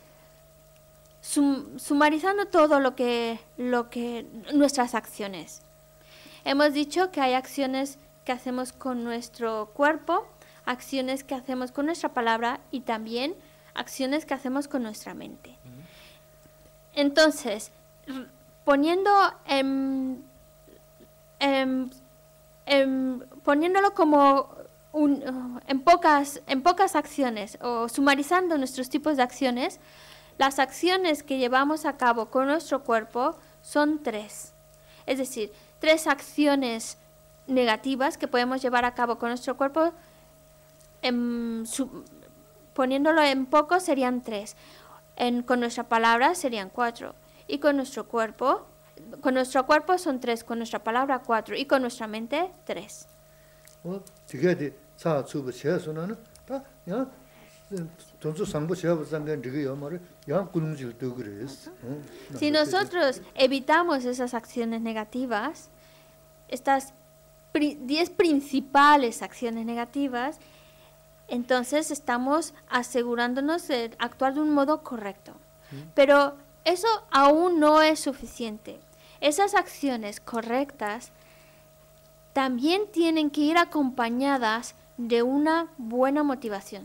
sum, sumarizando todo lo que, lo que nuestras acciones. Hemos dicho que hay acciones que hacemos con nuestro cuerpo, acciones que hacemos con nuestra palabra y también acciones que hacemos con nuestra mente. Entonces, poniendo en, en, en, poniéndolo como un, en, pocas, en pocas acciones o sumarizando nuestros tipos de acciones, las acciones que llevamos a cabo con nuestro cuerpo son tres. Es decir, tres acciones negativas que podemos llevar a cabo con nuestro cuerpo, en, su, poniéndolo en poco serían tres. En, con nuestra palabra serían cuatro. Y con nuestro cuerpo, con nuestro cuerpo son tres, con nuestra palabra cuatro. Y con nuestra mente, tres. Si nosotros evitamos esas acciones negativas, estas diez principales acciones negativas, entonces estamos asegurándonos de actuar de un modo correcto. Pero eso aún no es suficiente. esas acciones correctas también tienen que ir acompañadas de una buena motivación.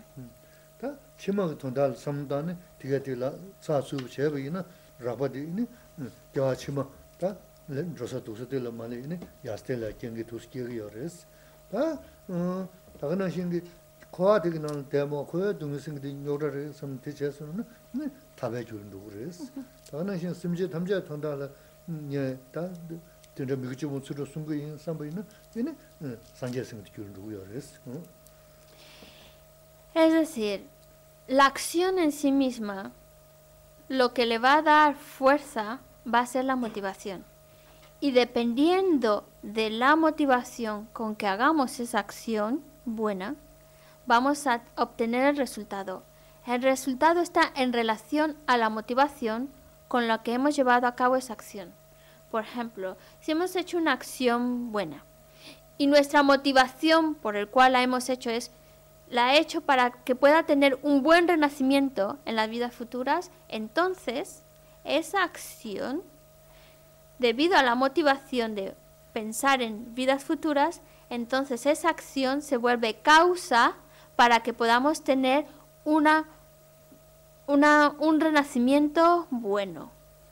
Es decir, la acción en sí misma, lo que le va a dar fuerza va a ser la motivación. Y dependiendo de la motivación con que hagamos esa acción buena, vamos a obtener el resultado. El resultado está en relación a la motivación con la que hemos llevado a cabo esa acción. Por ejemplo, si hemos hecho una acción buena y nuestra motivación por el cual la hemos hecho es la he hecho para que pueda tener un buen renacimiento en las vidas futuras, entonces esa acción, debido a la motivación de pensar en vidas futuras, entonces esa acción se vuelve causa para que podamos tener una, una, un renacimiento bueno.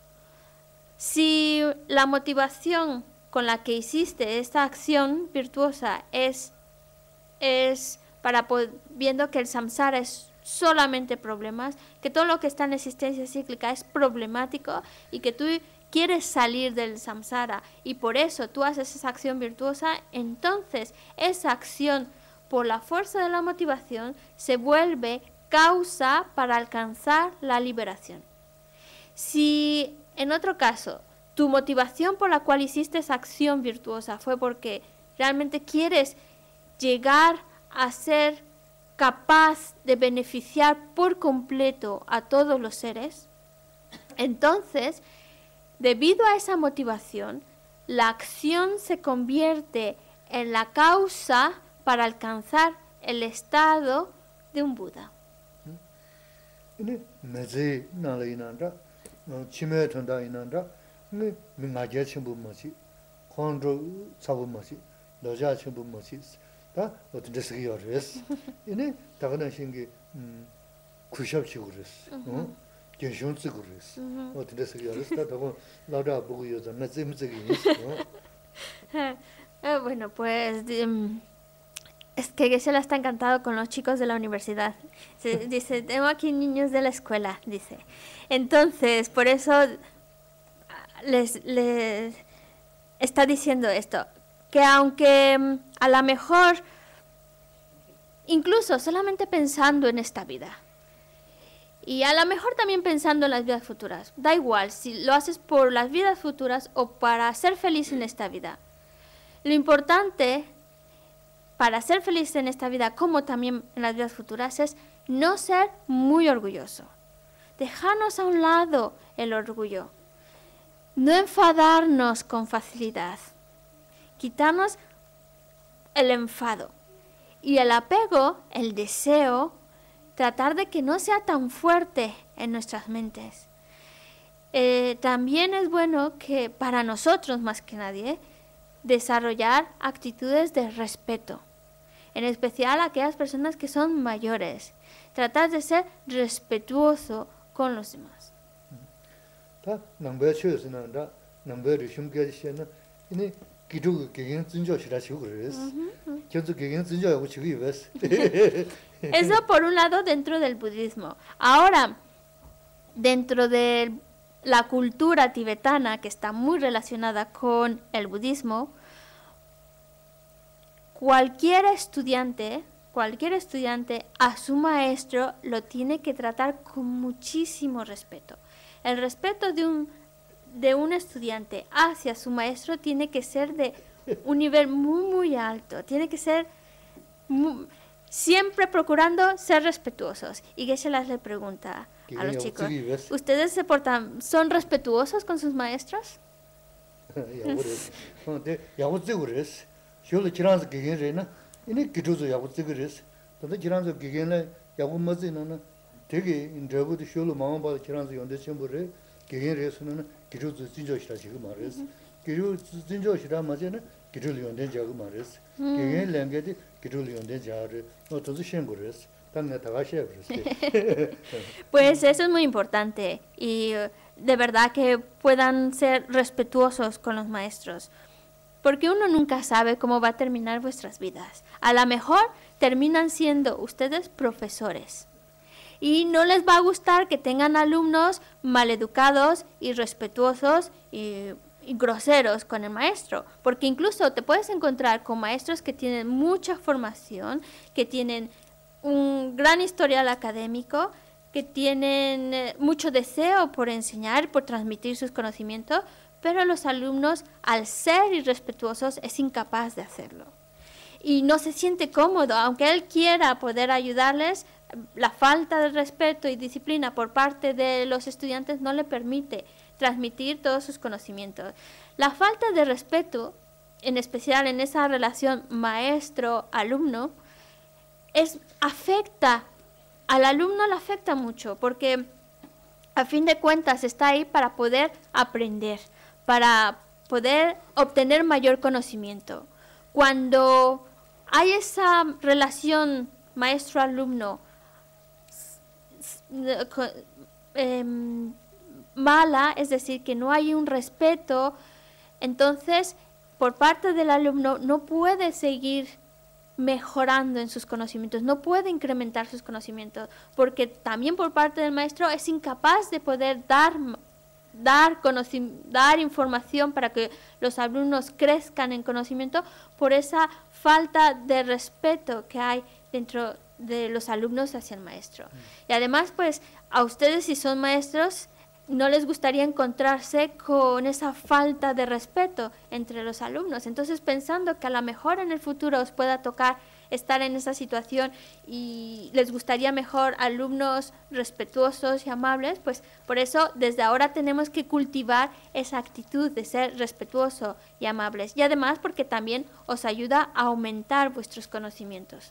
Si la motivación con la que hiciste esta acción virtuosa es, es para viendo que el samsara es solamente problemas, que todo lo que está en existencia cíclica es problemático y que tú quieres salir del samsara y por eso tú haces esa acción virtuosa, entonces esa acción por la fuerza de la motivación se vuelve causa para alcanzar la liberación. Si en otro caso tu motivación por la cual hiciste esa acción virtuosa fue porque realmente quieres llegar a ser capaz de beneficiar por completo a todos los seres, entonces, debido a esa motivación, la acción se convierte en la causa para alcanzar el estado de un Buda. 다 어떻게 쓰기요레스 이네 다가는 신기 음 구샵식으로스 어 견숑식으로스 어떻게 쓰기요레스 다고 나라 보고 요자 맞음즈기 어 bueno pues um, es que Geshe-la está encantado con los chicos de la universidad. Se, dice, tengo aquí niños de la escuela, dice. Entonces, por eso les, les está diciendo esto. Que aunque a lo mejor, incluso solamente pensando en esta vida, y a lo mejor también pensando en las vidas futuras, da igual si lo haces por las vidas futuras o para ser feliz en esta vida. Lo importante para ser feliz en esta vida, como también en las vidas futuras, es no ser muy orgulloso. Dejarnos a un lado el orgullo. No enfadarnos con facilidad. Quitarnos el enfado y el apego, el deseo, tratar de que no sea tan fuerte en nuestras mentes. Eh, también es bueno que para nosotros más que nadie desarrollar actitudes de respeto, en especial a aquellas personas que son mayores. Tratar de ser respetuoso con los demás. Eso por un lado dentro del budismo. Ahora, dentro de la cultura tibetana, que está muy relacionada con el budismo, cualquier estudiante, cualquier estudiante a su maestro lo tiene que tratar con muchísimo respeto. El respeto de un de un estudiante hacia su maestro tiene que ser de un nivel muy, muy alto. Tiene que ser muy, siempre procurando ser respetuosos. Y Geshe-la le pregunta a los chicos, ¿ustedes se portan, son respetuosos con sus maestros? 개인에서는 기초 진조시라 지금 말했어. 기초 진조시라 맞잖아. 기초 연된 자고 말했어. 개인 랭게디 기초 연된 자를 어떤 시행 거랬어. 당내 다 가셔야 그랬어. Pues eso es muy importante y de verdad que puedan ser respetuosos con los maestros. Porque uno nunca sabe cómo va a terminar vuestras vidas. A lo mejor terminan siendo ustedes profesores. Y no les va a gustar que tengan alumnos maleducados, irrespetuosos y, y groseros con el maestro. Porque incluso te puedes encontrar con maestros que tienen mucha formación, que tienen un gran historial académico, que tienen eh, mucho deseo por enseñar, por transmitir sus conocimientos, pero los alumnos, al ser irrespetuosos, es incapaz de hacerlo. Y no se siente cómodo, aunque él quiera poder ayudarles, la falta de respeto y disciplina por parte de los estudiantes no le permite transmitir todos sus conocimientos. La falta de respeto, en especial en esa relación maestro-alumno, es, afecta, al alumno le afecta mucho, porque a fin de cuentas está ahí para poder aprender, para poder obtener mayor conocimiento. Cuando hay esa relación maestro-alumno eh, mala, es decir, que no hay un respeto, entonces por parte del alumno no puede seguir mejorando en sus conocimientos, no puede incrementar sus conocimientos, porque también por parte del maestro es incapaz de poder dar Dar, dar información para que los alumnos crezcan en conocimiento por esa falta de respeto que hay dentro de los alumnos hacia el maestro. Mm. Y además, pues, a ustedes si son maestros, no les gustaría encontrarse con esa falta de respeto entre los alumnos. Entonces, pensando que a lo mejor en el futuro os pueda tocar estar en esa situación y les gustaría mejor alumnos respetuosos y amables, pues por eso desde ahora tenemos que cultivar esa actitud de ser respetuoso y amables. Y además porque también os ayuda a aumentar vuestros conocimientos.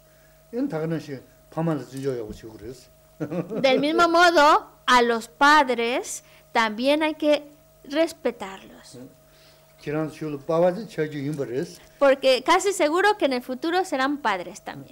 Del mismo modo, a los padres también hay que respetarlos. Porque casi seguro que en el futuro serán padres también.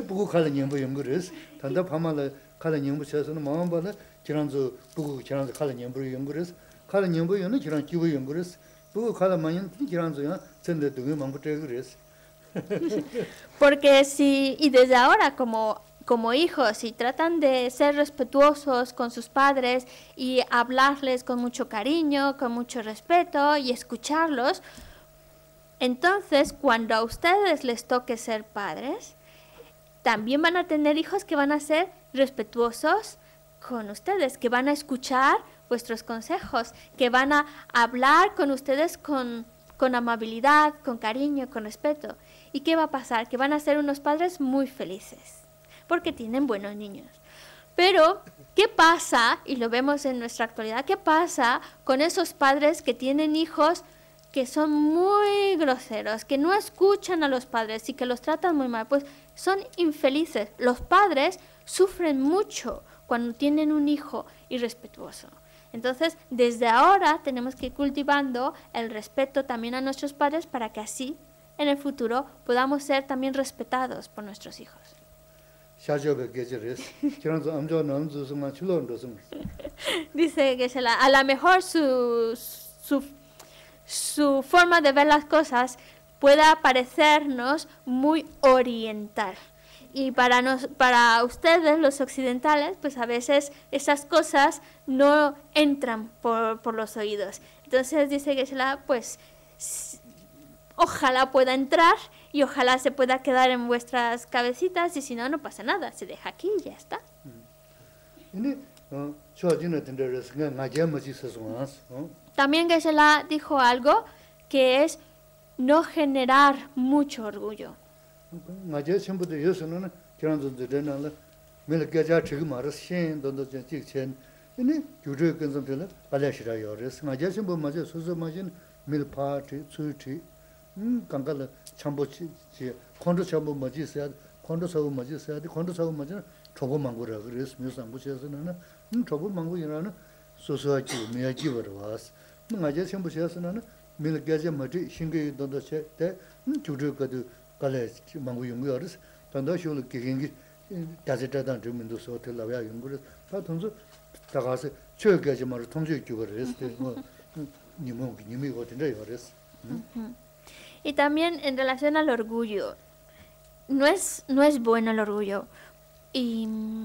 Porque si, y desde ahora como como hijos, si tratan de ser respetuosos con sus padres y hablarles con mucho cariño, con mucho respeto y escucharlos, entonces cuando a ustedes les toque ser padres, también van a tener hijos que van a ser respetuosos con ustedes, que van a escuchar vuestros consejos, que van a hablar con ustedes con, con amabilidad, con cariño, con respeto. ¿Y qué va a pasar? Que van a ser unos padres muy felices, porque tienen buenos niños. Pero, ¿qué pasa? Y lo vemos en nuestra actualidad, ¿qué pasa con esos padres que tienen hijos que son muy groseros, que no escuchan a los padres y que los tratan muy mal? Pues son infelices. Los padres sufren mucho cuando tienen un hijo irrespetuoso. Entonces, desde ahora tenemos que ir cultivando el respeto también a nuestros padres para que así, en el futuro, podamos ser también respetados por nuestros hijos. Dice que se la, a lo mejor su, su, su forma de ver las cosas pueda parecernos muy oriental. Y para, nos, para ustedes, los occidentales, pues a veces esas cosas no entran por, por los oídos. Entonces dice que se la, pues, ojalá pueda entrar y ojalá se pueda quedar en vuestras cabecitas y si no, no pasa nada, se deja aquí y ya está. También Geshe-la dijo algo que es no generar mucho orgullo. 강가를 참보치 콘도 참보 뭐지 있어야 콘도 사고 뭐지 있어야 콘도 사고 뭐지 조금만 거라 그래서 묘상 부셔서는 음 조금만 거라는 소소하지 미야지버 와스 나제 첨부셔서는 밀게제 마지 신경이 돈도체 때 주주가도 갈래 망고 용거스 단다 쇼를 기긴기 다제다단 주민도 소텔라야 용거스 다 통서 다가서 저게지 말 통제 주거를 했을 때뭐 니모 니미 같은데 요랬어. Y también en relación al orgullo, no es, no es bueno el orgullo. Y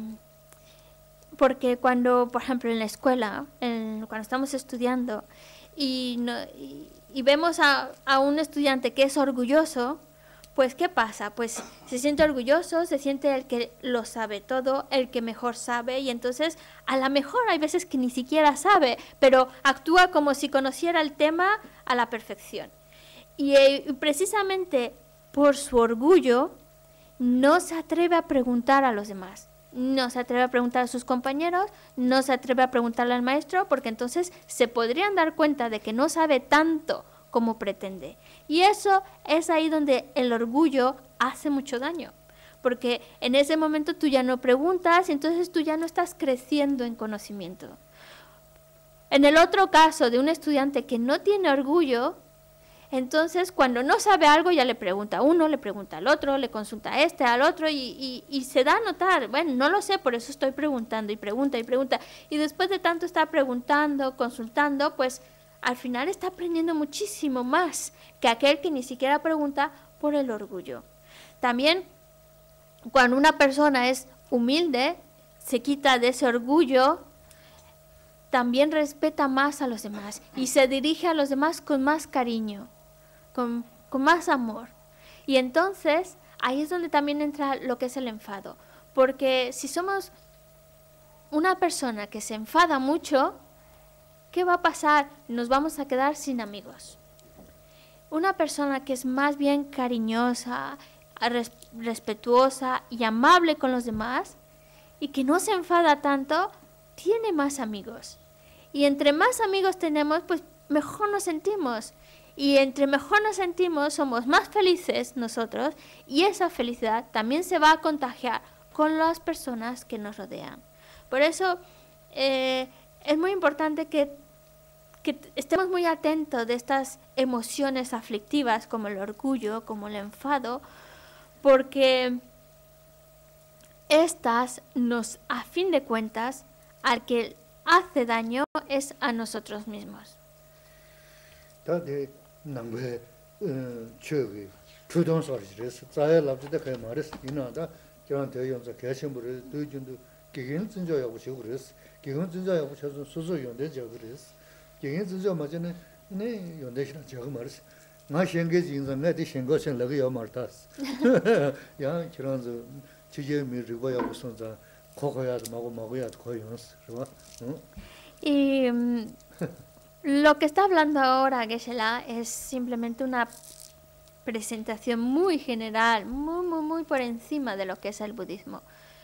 porque cuando, por ejemplo, en la escuela, en, cuando estamos estudiando y, no, y, y vemos a, a un estudiante que es orgulloso, pues ¿qué pasa? Pues se siente orgulloso, se siente el que lo sabe todo, el que mejor sabe, y entonces a lo mejor hay veces que ni siquiera sabe, pero actúa como si conociera el tema a la perfección. Y eh, precisamente por su orgullo no se atreve a preguntar a los demás, no se atreve a preguntar a sus compañeros, no se atreve a preguntarle al maestro, porque entonces se podrían dar cuenta de que no sabe tanto como pretende. Y eso es ahí donde el orgullo hace mucho daño, porque en ese momento tú ya no preguntas y entonces tú ya no estás creciendo en conocimiento. En el otro caso de un estudiante que no tiene orgullo, entonces cuando no sabe algo ya le pregunta a uno, le pregunta al otro, le consulta a este, al otro, y, y, y se da a notar, bueno, no lo sé, por eso estoy preguntando y pregunta y pregunta. Y después de tanto estar preguntando, consultando, pues al final está aprendiendo muchísimo más que aquel que ni siquiera pregunta por el orgullo. También cuando una persona es humilde, se quita de ese orgullo, también respeta más a los demás y se dirige a los demás con más cariño, con, con más amor. Y entonces ahí es donde también entra lo que es el enfado, porque si somos una persona que se enfada mucho, ¿qué va a pasar? Nos vamos a quedar sin amigos. Una persona que es más bien cariñosa, res, respetuosa y amable con los demás y que no se enfada tanto, tiene más amigos. Y entre más amigos tenemos, pues mejor nos sentimos. Y entre mejor nos sentimos, somos más felices nosotros, y esa felicidad también se va a contagiar con las personas que nos rodean. Por eso eh, es muy importante que que estemos muy atentos de estas emociones aflictivas como el orgullo, como el enfado, porque estas nos, a fin de cuentas, al que hace daño es a nosotros mismos. Y um, lo que está hablando ahora Geshe-la es simplemente una presentación muy general, muy, muy, muy por encima de lo que es el budismo.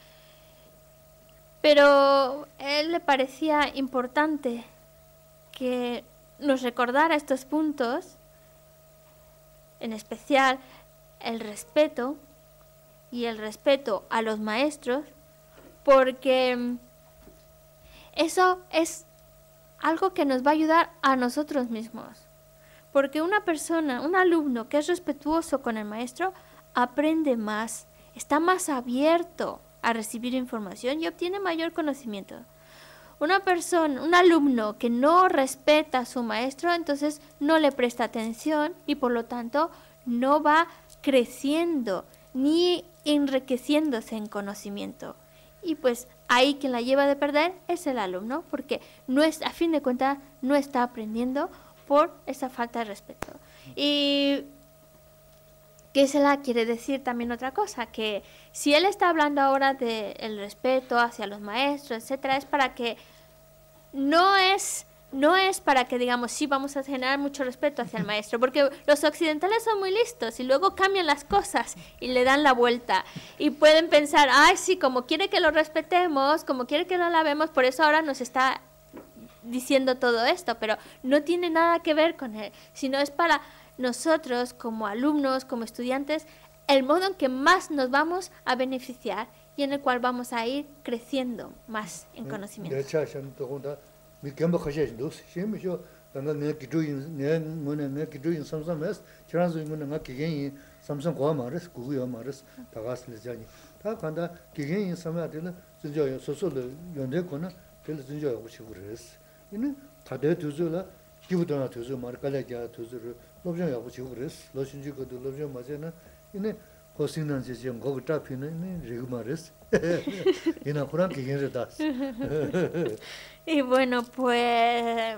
Pero a él le parecía importante que nos recordara estos puntos, en especial el respeto y el respeto a los maestros, porque eso es algo que nos va a ayudar a nosotros mismos. Porque una persona, un alumno que es respetuoso con el maestro, aprende más, está más abierto a recibir información y obtiene mayor conocimiento. Una persona, un alumno que no respeta a su maestro, entonces no le presta atención y por lo tanto no va creciendo ni enriqueciéndose en conocimiento. Y pues ahí quien la lleva de perder es el alumno, porque no es, a fin de cuentas no está aprendiendo por esa falta de respeto. Y Geshe-la quiere decir también otra cosa, que si él está hablando ahora del respeto hacia los maestros, etcétera, es para que no es, no es para que digamos sí vamos a generar mucho respeto hacia el maestro, porque los occidentales son muy listos y luego cambian las cosas y le dan la vuelta y pueden pensar, ay sí, como quiere que lo respetemos, como quiere que lo alabemos, por eso ahora nos está diciendo todo esto, pero no tiene nada que ver con él, sino es para nosotros como alumnos, como estudiantes, el modo en que más nos vamos a beneficiar y en el cual vamos a ir creciendo más en conocimiento. mi kemba khashe dos shemi sho tanga ne kiduin ne mona ne kiduin samsam mes chiranzo mona nga kigen samsam kwa mares kugu yo mares tagas le jani ta kanda kigen samya de zinjo yo soso le yonde kona tel zinjo yo chigures ine tade tuzola 기부도나 tuzo mar kalaja tuzo lobjan yo chigures lo shinji ko lobjan majena ine kosinnan je je go ta pine ne rigmares ina kuran kigen re das. Y bueno, pues,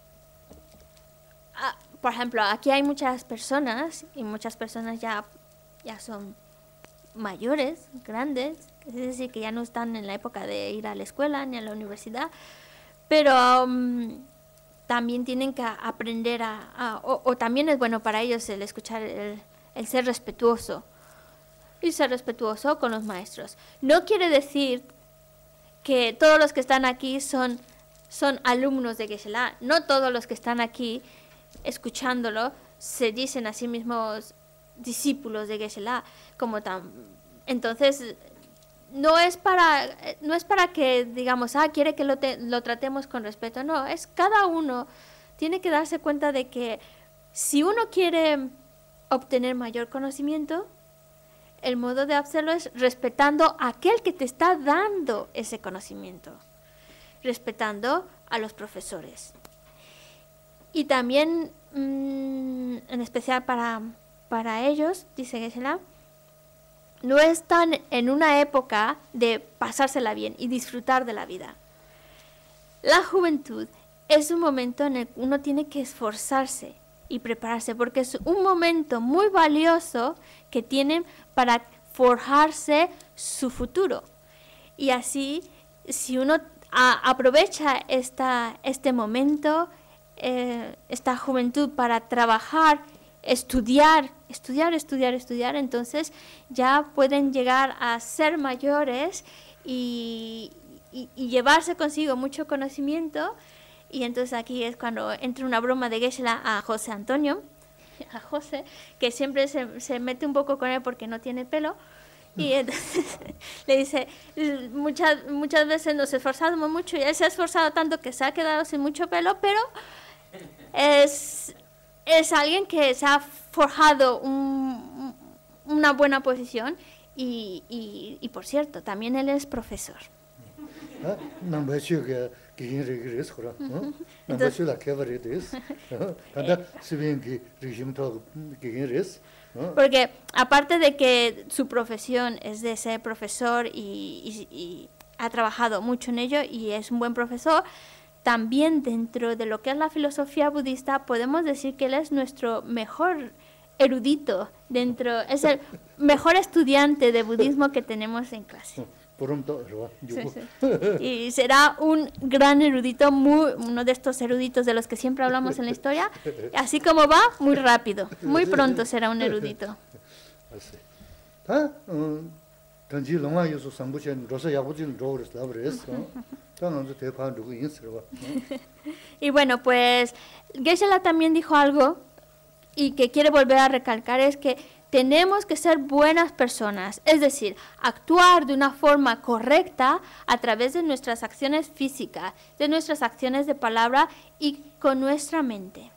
ah, por ejemplo, aquí hay muchas personas y muchas personas ya, ya son mayores, grandes, es decir, que ya no están en la época de ir a la escuela ni a la universidad, pero um, también tienen que aprender a, a o, o también es bueno para ellos el escuchar, el, el ser respetuoso y ser respetuoso con los maestros. No quiere decir que todos los que están aquí son, son alumnos de Geshe-la. No todos los que están aquí escuchándolo se dicen a sí mismos discípulos de Geshe-la. Como tan, entonces, no es para no es para que digamos, ah, quiere que lo, te, lo tratemos con respeto. No, es cada uno tiene que darse cuenta de que si uno quiere obtener mayor conocimiento, el modo de hacerlo es respetando a aquel que te está dando ese conocimiento, respetando a los profesores. Y también, mmm, en especial para, para ellos, dice Geshe-la, no están en una época de pasársela bien y disfrutar de la vida. La juventud es un momento en el que uno tiene que esforzarse y prepararse, porque es un momento muy valioso que tienen para forjarse su futuro. Y así, si uno a, aprovecha esta, este momento, eh, esta juventud para trabajar, estudiar, estudiar, estudiar, estudiar, entonces ya pueden llegar a ser mayores y, y, y llevarse consigo mucho conocimiento. Y entonces aquí es cuando entra una broma de Geshe-la a José Antonio, a José, que siempre se, se mete un poco con él porque no tiene pelo. Y entonces le dice, muchas, muchas veces nos esforzamos mucho y él se ha esforzado tanto que se ha quedado sin mucho pelo, pero es, es alguien que se ha forjado un, una buena posición y, y, y, por cierto, también él es profesor. Entonces, porque aparte de que su profesión es de ser profesor y, y, y ha trabajado mucho en ello y es un buen profesor, también dentro de lo que es la filosofía budista podemos decir que él es nuestro mejor erudito, dentro, es el mejor estudiante de budismo que tenemos en clase. Sí, sí. Y será un gran erudito, muy, uno de estos eruditos de los que siempre hablamos en la historia. Así como va, muy rápido, muy pronto será un erudito. Y bueno, pues Geshe-la también dijo algo y que quiere volver a recalcar, es que tenemos que ser buenas personas, es decir, actuar de una forma correcta a través de nuestras acciones físicas, de nuestras acciones de palabra y con nuestra mente.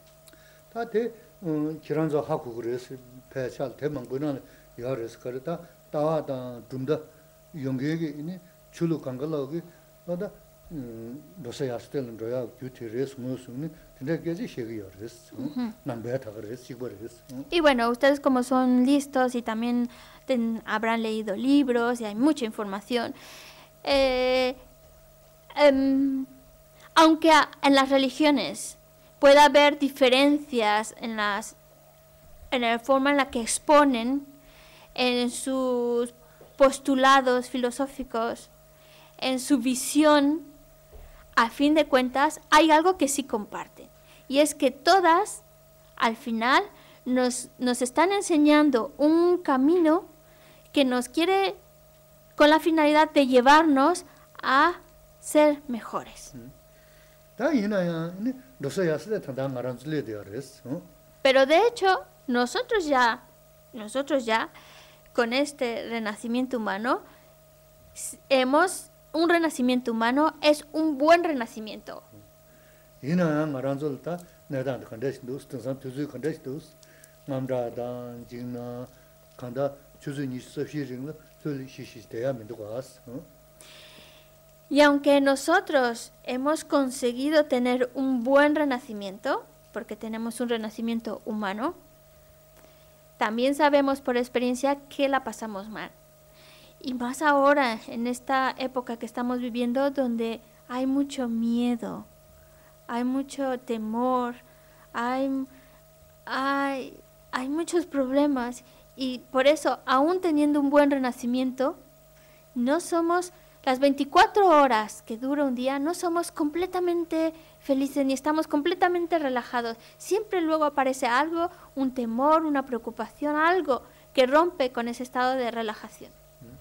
Y bueno, ustedes como son listos y también ten, habrán leído libros y hay mucha información, eh, eh, aunque a, en las religiones pueda haber diferencias en, las, en la forma en la que exponen en sus postulados filosóficos, en su visión, a fin de cuentas, hay algo que sí comparten. Y es que todas, al final, nos, nos están enseñando un camino que nos quiere, con la finalidad de llevarnos a ser mejores. Pero de hecho, nosotros ya, nosotros ya, con este renacimiento humano, hemos... Un renacimiento humano es un buen renacimiento. 이나 나란절다 내단 컨디션도 스트선 투즈 컨디션도 남자단 진나 간다 주준이 서시링을 솔리시시대야 민도가 왔어. Y aunque nosotros hemos conseguido tener un buen renacimiento, porque tenemos un renacimiento humano, también sabemos por experiencia que la pasamos mal. Y más ahora, en esta época que estamos viviendo, donde hay mucho miedo, hay mucho temor, hay, hay, hay muchos problemas. Y por eso, aún teniendo un buen renacimiento, no somos... Las veinticuatro horas que dura un día no somos completamente felices ni estamos completamente relajados. Siempre luego aparece algo, un temor, una preocupación, algo que rompe con ese estado de relajación.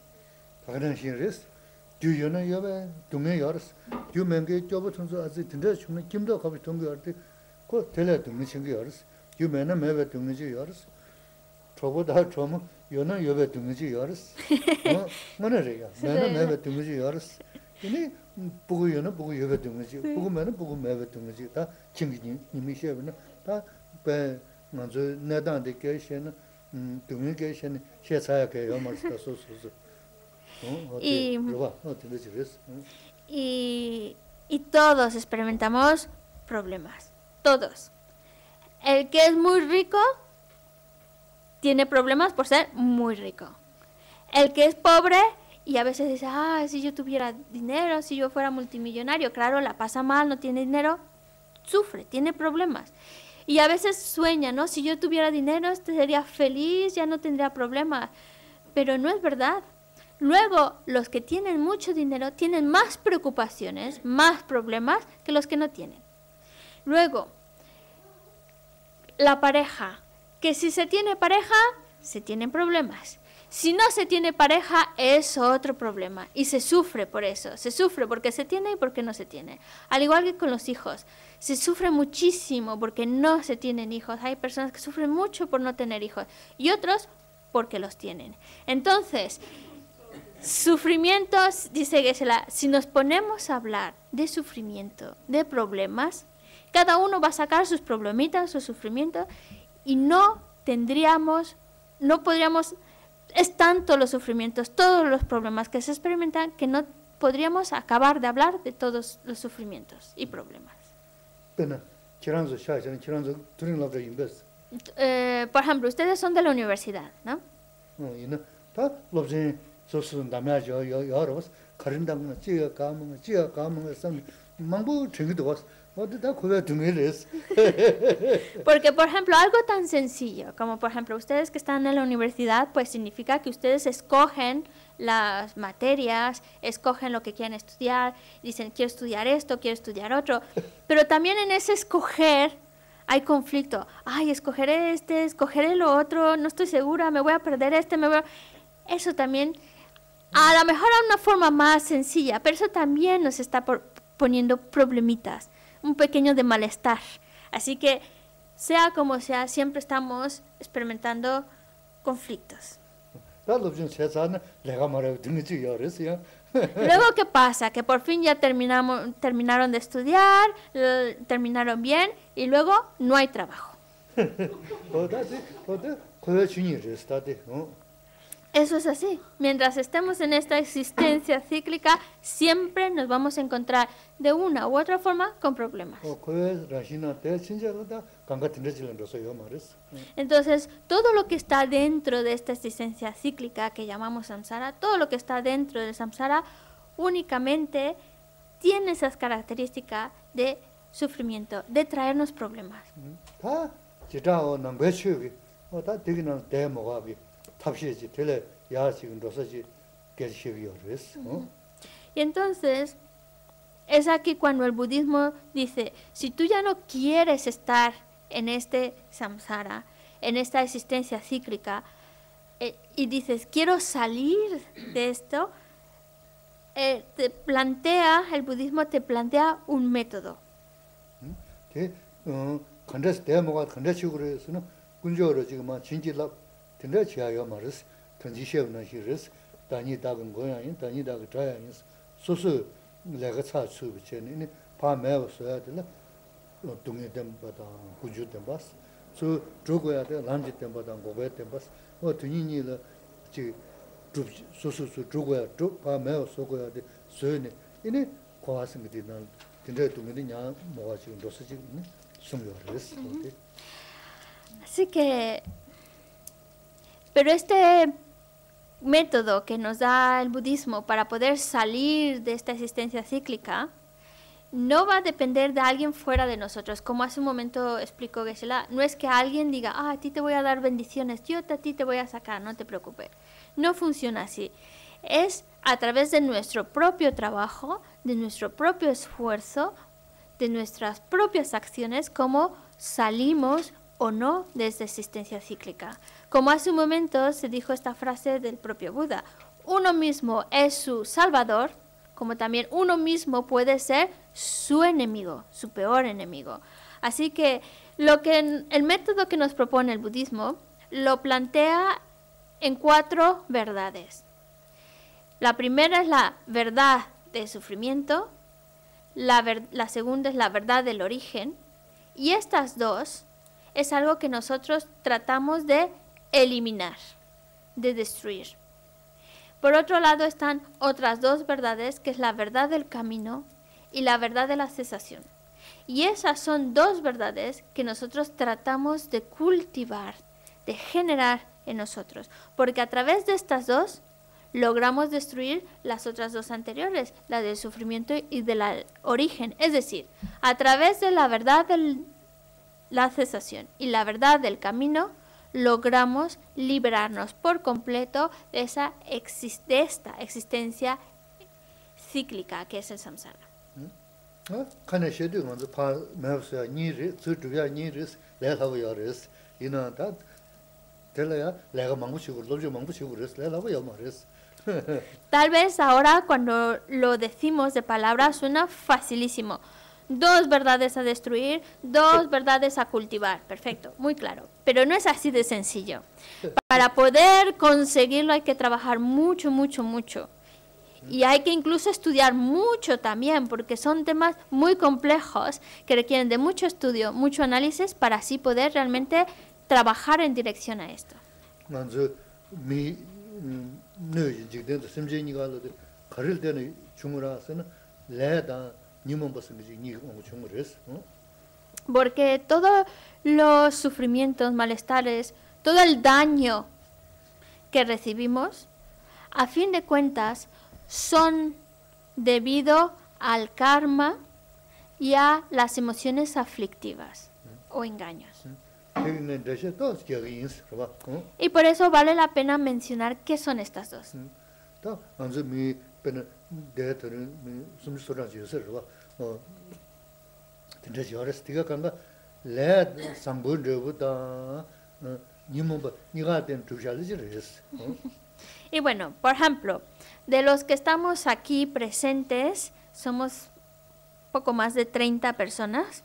요나 여배 등지 열스 어 뭐래야 나는 매배 등지 열스 이니 보고 요나 보고 여배 등지 보고 매는 보고 매배 등지 다 친구니 이미 셔브나 다배 먼저 내단데 계시는 음 등을 계시는 셰사야게 요마스다 소소소 어 어때 봐 어때 되지스 y y todos experimentamos problemas, todos. El que es muy rico tiene problemas por ser muy rico. El que es pobre y a veces dice, ah, si yo tuviera dinero, si yo fuera multimillonario, claro, la pasa mal, no tiene dinero, sufre, tiene problemas. Y a veces sueña, ¿no? Si yo tuviera dinero, este sería feliz, ya no tendría problemas. Pero no es verdad. Luego, los que tienen mucho dinero tienen más preocupaciones, más problemas que los que no tienen. Luego, la pareja. Que si se tiene pareja, se tienen problemas. Si no se tiene pareja, es otro problema. Y se sufre por eso. Se sufre porque se tiene y porque no se tiene. Al igual que con los hijos. Se sufre muchísimo porque no se tienen hijos. Hay personas que sufren mucho por no tener hijos. Y otros porque los tienen. Entonces, sufrimientos, dice Geshe-la, si nos ponemos a hablar de sufrimiento, de problemas, cada uno va a sacar sus problemitas, sus sufrimientos, y no tendríamos, no podríamos, es tanto los sufrimientos, todos los problemas que se experimentan, que no podríamos acabar de hablar de todos los sufrimientos y problemas. Eh, por ejemplo, ustedes son de la universidad, ¿no? Porque, por ejemplo, algo tan sencillo como, por ejemplo, ustedes que están en la universidad, pues significa que ustedes escogen las materias, escogen lo que quieren estudiar, dicen, quiero estudiar esto, quiero estudiar otro, pero también en ese escoger hay conflicto. Ay, escogeré este, escogeré lo otro, no estoy segura, me voy a perder este, me voy a... Eso también, a lo mejor a una forma más sencilla, pero eso también nos está por, poniendo problemitas, un pequeño de malestar. Así que, sea como sea, siempre estamos experimentando conflictos. Luego, ¿qué pasa? Que por fin ya terminamos, terminaron de estudiar, terminaron bien, y luego no hay trabajo. Eso es así. Mientras estemos en esta existencia cíclica, siempre nos vamos a encontrar de una u otra forma con problemas. Entonces, todo lo que está dentro de esta existencia cíclica que llamamos samsara, todo lo que está dentro del samsara, únicamente tiene esas características de sufrimiento, de traernos problemas. Y entonces, es aquí cuando el budismo dice, si tú ya no quieres estar en este samsara, en esta existencia cíclica, eh, y dices, quiero salir de esto, eh, te plantea, el budismo te plantea un método. 동해 댐바다 구주 댐바스 저 저거야 돼 란지 댐바다 고베 댐바스 어 드니니라 지 소소소 저거야 저 파메 소거야 돼 소네 이네 고아스미디 난 근데 동해는 냐 뭐가 지금 도스 지금 숨겨res. Así que, pero este método que nos da el budismo para poder salir de esta existencia cíclica no va a depender de alguien fuera de nosotros. Como hace un momento explicó Geshe-la, no es que alguien diga, ah, a ti te voy a dar bendiciones, yo a ti te voy a sacar, no te preocupes. No funciona así. Es a través de nuestro propio trabajo, de nuestro propio esfuerzo, de nuestras propias acciones, como salimos o no de esta existencia cíclica. Como hace un momento se dijo esta frase del propio Buda, uno mismo es su salvador, como también uno mismo puede ser su enemigo, su peor enemigo. Así que, lo que el método que nos propone el budismo lo plantea en cuatro verdades. La primera es la verdad del sufrimiento, la, ver, la segunda es la verdad del origen, y estas dos es algo que nosotros tratamos de eliminar, de destruir. Por otro lado están otras dos verdades, que es la verdad del camino y la verdad de la cesación. Y esas son dos verdades que nosotros tratamos de cultivar, de generar en nosotros, porque a través de estas dos logramos destruir las otras dos anteriores, la del sufrimiento y del origen. Es decir, a través de la verdad de la cesación y la verdad del camino, logramos liberarnos por completo de, esa exist de esta existencia cíclica que es el samsara. Tal vez ahora cuando lo decimos de palabra suena facilísimo. Dos verdades a destruir, dos verdades a cultivar. Perfecto, muy claro. Pero no es así de sencillo. Para poder conseguirlo hay que trabajar mucho, mucho, mucho. Y hay que incluso estudiar mucho también, porque son temas muy complejos que requieren de mucho estudio, mucho análisis, para así poder realmente trabajar en dirección a esto. Porque todos los sufrimientos, malestares, todo el daño que recibimos, a fin de cuentas, son debido al karma y a las emociones aflictivas o engaños. Y por eso vale la pena mencionar qué son estas dos. Y bueno, por ejemplo, de los que estamos aquí presentes, somos poco más de treinta personas.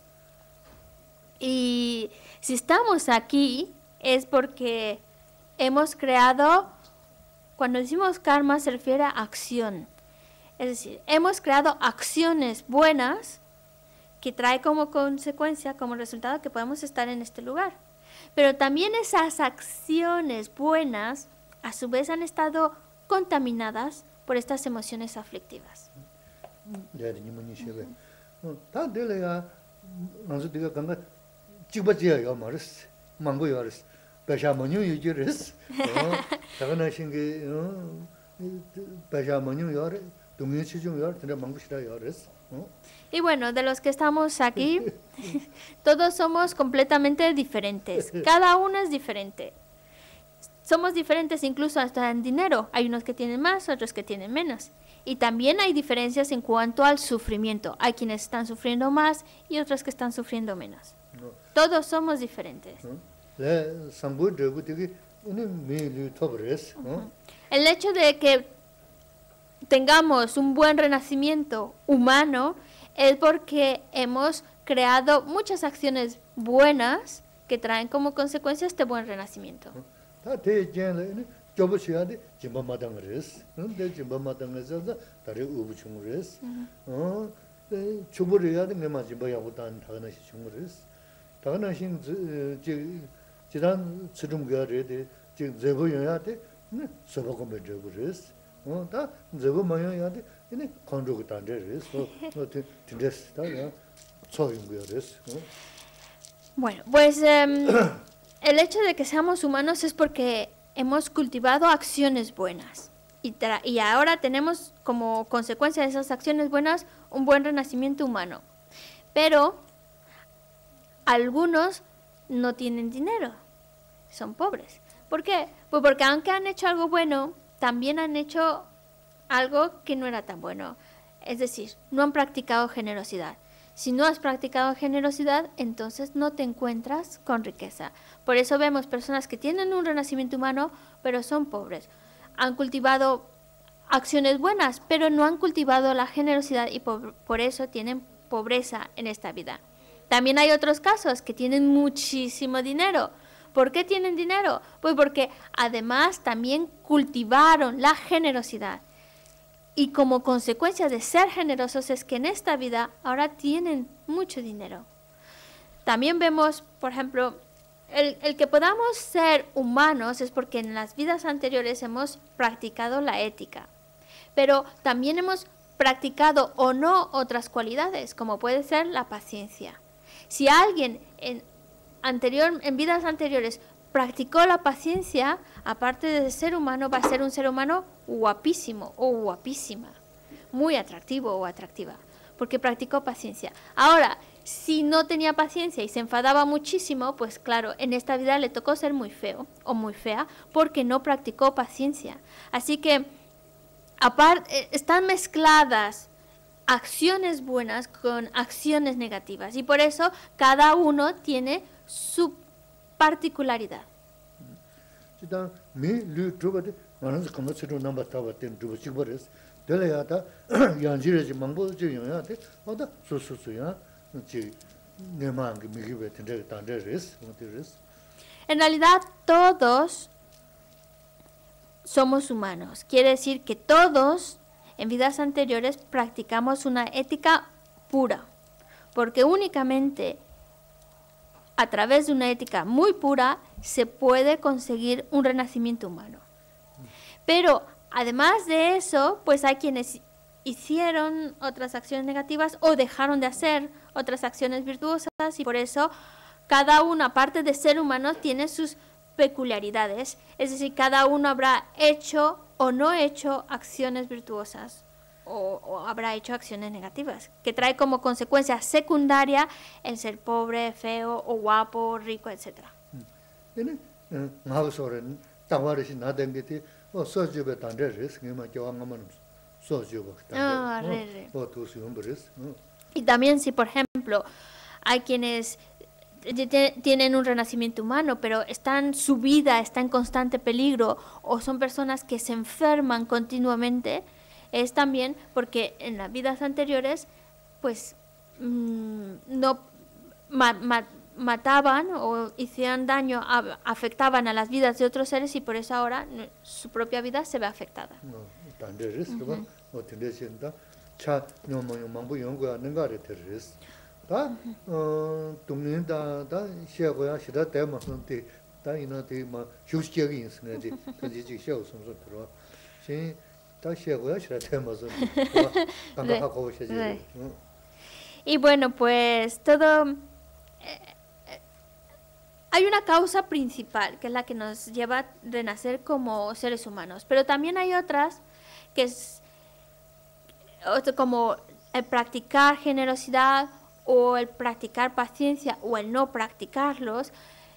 Y si estamos aquí es porque hemos creado, cuando decimos karma se refiere a acción. Es decir, hemos creado acciones buenas que trae como consecuencia, como resultado, que podemos estar en este lugar. Pero también esas acciones buenas, a su vez, han estado contaminadas por estas emociones aflictivas. Y bueno, de los que estamos aquí, todos somos completamente diferentes. Cada uno es diferente. Somos diferentes incluso hasta en dinero. Hay unos que tienen más, otros que tienen menos. Y también hay diferencias en cuanto al sufrimiento. Hay quienes están sufriendo más y otros que están sufriendo menos. No. Todos somos diferentes. ¿No? Uh-huh. El hecho de que tengamos un buen renacimiento humano es porque hemos creado muchas acciones buenas que traen como consecuencia este buen renacimiento. Uh-huh. 충분히 해야 되는 것만 좀 봐야 보다 다가나시 충분히스. 다가나신 저 지난 지름가래데 지금 제보여야 돼. 네, 서버고 medre부스. 어, 다 제보 마야야 돼. 네, 컨트롤 단데스. 어, 된데스. 다야. 소용거레스. Bueno, pues um, el hecho de que seamos humanos es porque hemos cultivado acciones buenas. Y, y ahora tenemos como consecuencia de esas acciones buenas un buen renacimiento humano. Pero algunos no tienen dinero, son pobres. ¿Por qué? Pues porque aunque han hecho algo bueno, también han hecho algo que no era tan bueno. Es decir, no han practicado generosidad. Si no has practicado generosidad, entonces no te encuentras con riqueza. Por eso vemos personas que tienen un renacimiento humano, pero son pobres. Han cultivado acciones buenas, pero no han cultivado la generosidad y por, por eso tienen pobreza en esta vida. También hay otros casos que tienen muchísimo dinero. ¿Por qué tienen dinero? Pues porque además también cultivaron la generosidad. Y como consecuencia de ser generosos es que en esta vida ahora tienen mucho dinero. También vemos, por ejemplo, el, el que podamos ser humanos es porque en las vidas anteriores hemos practicado la ética. Pero también hemos practicado o no otras cualidades, como puede ser la paciencia. Si alguien en, anterior, en vidas anteriores practicó la paciencia, aparte de ser humano, va a ser un ser humano guapísimo o guapísima, muy atractivo o atractiva, porque practicó paciencia. Ahora, si no tenía paciencia y se enfadaba muchísimo, pues claro, en esta vida le tocó ser muy feo o muy fea porque no practicó paciencia. Así que aparte, están mezcladas acciones buenas con acciones negativas y por eso cada uno tiene su particularidad. En realidad todos somos humanos. Quiere decir que todos en vidas anteriores practicamos una ética pura, porque únicamente a través de una ética muy pura se puede conseguir un renacimiento humano. Pero además de eso, pues hay quienes hicieron otras acciones negativas o dejaron de hacer otras acciones virtuosas y por eso cada uno, aparte de ser humano, tiene sus peculiaridades. Es decir, cada uno habrá hecho o no hecho acciones virtuosas o, o habrá hecho acciones negativas, que trae como consecuencia secundaria el ser pobre, feo o guapo, rico, etcétera. Ah, re, re. Y también si, por ejemplo, hay quienes tienen un renacimiento humano, pero están, su vida está en constante peligro o son personas que se enferman continuamente, es también porque en las vidas anteriores pues mmm, no ma, ma, mataban o hicieron daño, a, afectaban a las vidas de otros seres y por eso ahora su propia vida se ve afectada. 다 어, 동네다 다 시야고야 시다 대마선데 다 이나데 막 휴식적인 인생에 그지 시야고 섬서 들어. 신 시야고야 시다 대마선. 강가하고 오셔지. Y bueno, pues todo eh, hay una causa principal que es la que nos lleva a renacer como seres humanos, pero también hay otras que es como el practicar generosidad o el practicar paciencia o el no practicarlos,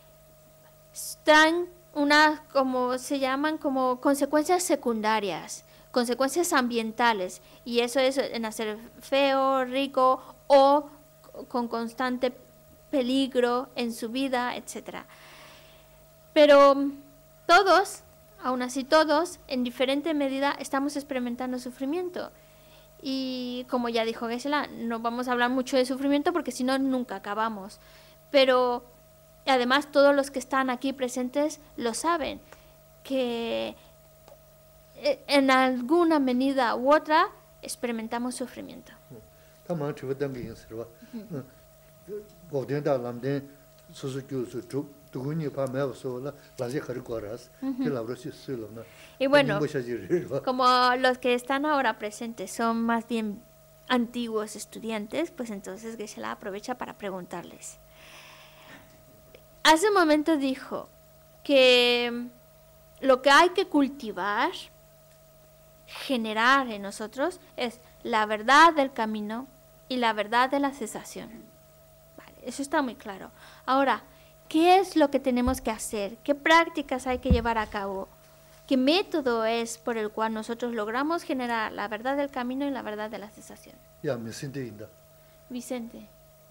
están unas, como se llaman, como consecuencias secundarias, consecuencias ambientales, y eso es nacer feo, rico o con constante peligro en su vida, etcétera. Pero todos, aún así todos, en diferente medida estamos experimentando sufrimiento. Y como ya dijo Geshe-la, no vamos a hablar mucho de sufrimiento porque si no, nunca acabamos. Pero además todos los que están aquí presentes lo saben, que en alguna medida u otra experimentamos sufrimiento. tamang chiba dangi yin sirwa. Gokden da lamden susu kyu su chuk, tuguni pa mewa so la, lazi khari kwaras, ki labro si silo na. Y bueno, como los que están ahora presentes son más bien antiguos estudiantes, pues entonces Geshe-la aprovecha para preguntarles. Hace un momento dijo que lo que hay que cultivar, generar en nosotros, es la verdad del camino y la verdad de la cesación. Vale, eso está muy claro. Ahora, ¿qué es lo que tenemos que hacer? ¿Qué prácticas hay que llevar a cabo? ¿Qué método es por el cual nosotros logramos generar la verdad del camino y la verdad de la cesación? Ya, me siente inda. Vicente.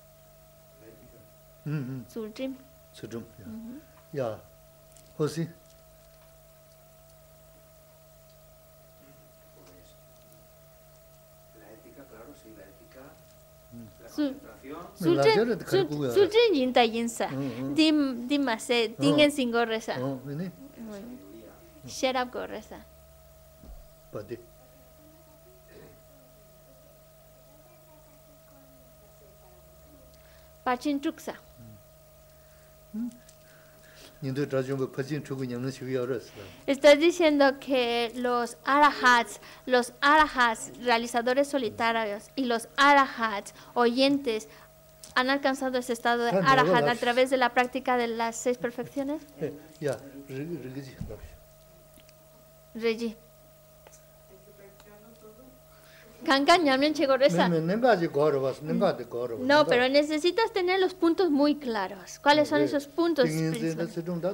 Sultrim. Sultrim, ya. Ya, José. Sultrim yinta yinsa. Dim, dimase, dingen sin gorresa. Shut up, gorresa. Pati. Pachin truksa. Estás diciendo que los arahats, los arahats realizadores solitarios y los arahats oyentes han alcanzado ese estado de arahat a través de la práctica de las seis perfecciones. Ya, Regi. No, pero necesitas tener los puntos muy claros. ¿Cuáles son esos puntos principales?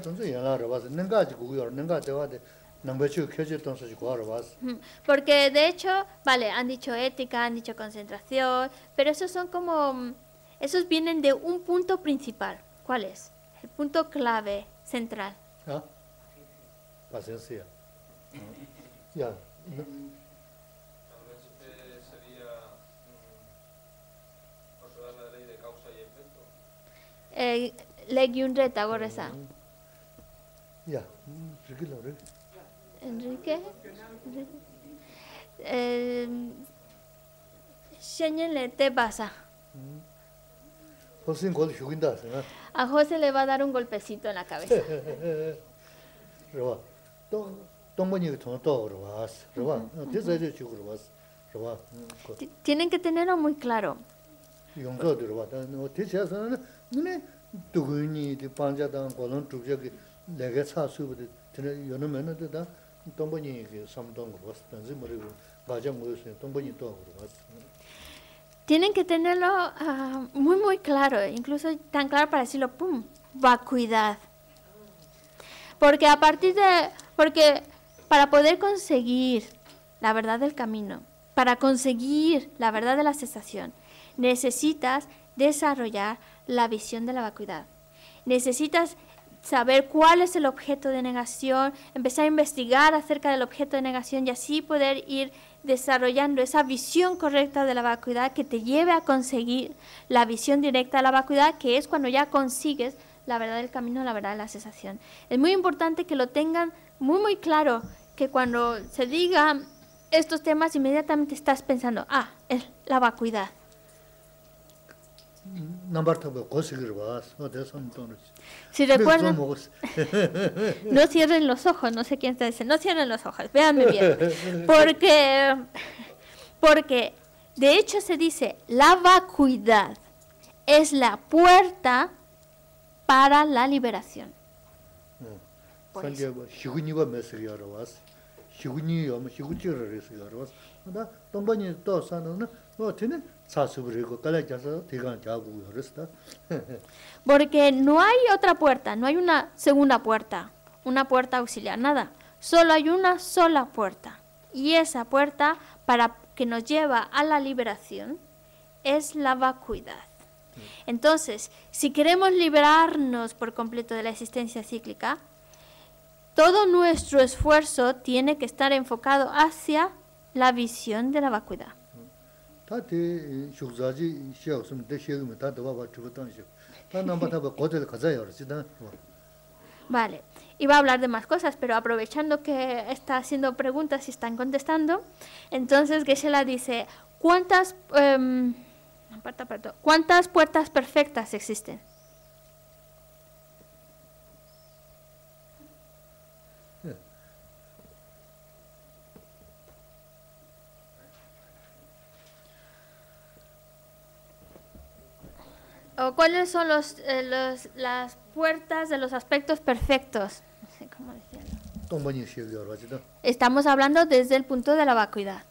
Porque de hecho, vale, han dicho ética, han dicho concentración, pero esos son como, esos vienen de un punto principal. ¿Cuál es? El punto clave, central. ¿Ah? Paciencia. Ya. Eh, Legiunreta, gorresa. Ya, Enrique. Eh, Enrique. Te pasa. A José le va a dar un golpecito en la cabeza. Tienen que tenerlo muy claro. Tienen que tenerlo uh, muy muy claro, incluso tan claro para decirlo, pum, vacuidad. Porque a partir de, porque para poder conseguir la verdad del camino, para conseguir la verdad de la cesación, necesitas desarrollar la visión de la vacuidad. Necesitas saber cuál es el objeto de negación, empezar a investigar acerca del objeto de negación y así poder ir desarrollando esa visión correcta de la vacuidad que te lleve a conseguir la visión directa de la vacuidad, que es cuando ya consigues la verdad del camino, la verdad de la cesación. Es muy importante que lo tengan muy muy claro, que cuando se digan estos temas inmediatamente estás pensando, ah, es la vacuidad. Si recuerdan, no cierren los ojos, no sé quién está diciendo, no cierren los ojos, véanme bien, porque, porque de hecho se dice, la vacuidad es la puerta para la liberación. Por eso. Porque no hay otra puerta, no hay una segunda puerta, una puerta auxiliar, nada. Solo hay una sola puerta. Y esa puerta, para que nos lleva a la liberación, es la vacuidad. Entonces, si queremos liberarnos por completo de la existencia cíclica, todo nuestro esfuerzo tiene que estar enfocado hacia la visión de la vacuidad. Vale, iba a hablar de más cosas, pero aprovechando que está haciendo preguntas y están contestando, entonces Geshe-la dice, ¿cuántas, um, ¿Cuántas puertas perfectas existen? ¿O cuáles son los, eh, los, las puertas de los aspectos perfectos? No sé cómo decirlo. Estamos hablando desde el punto de la vacuidad.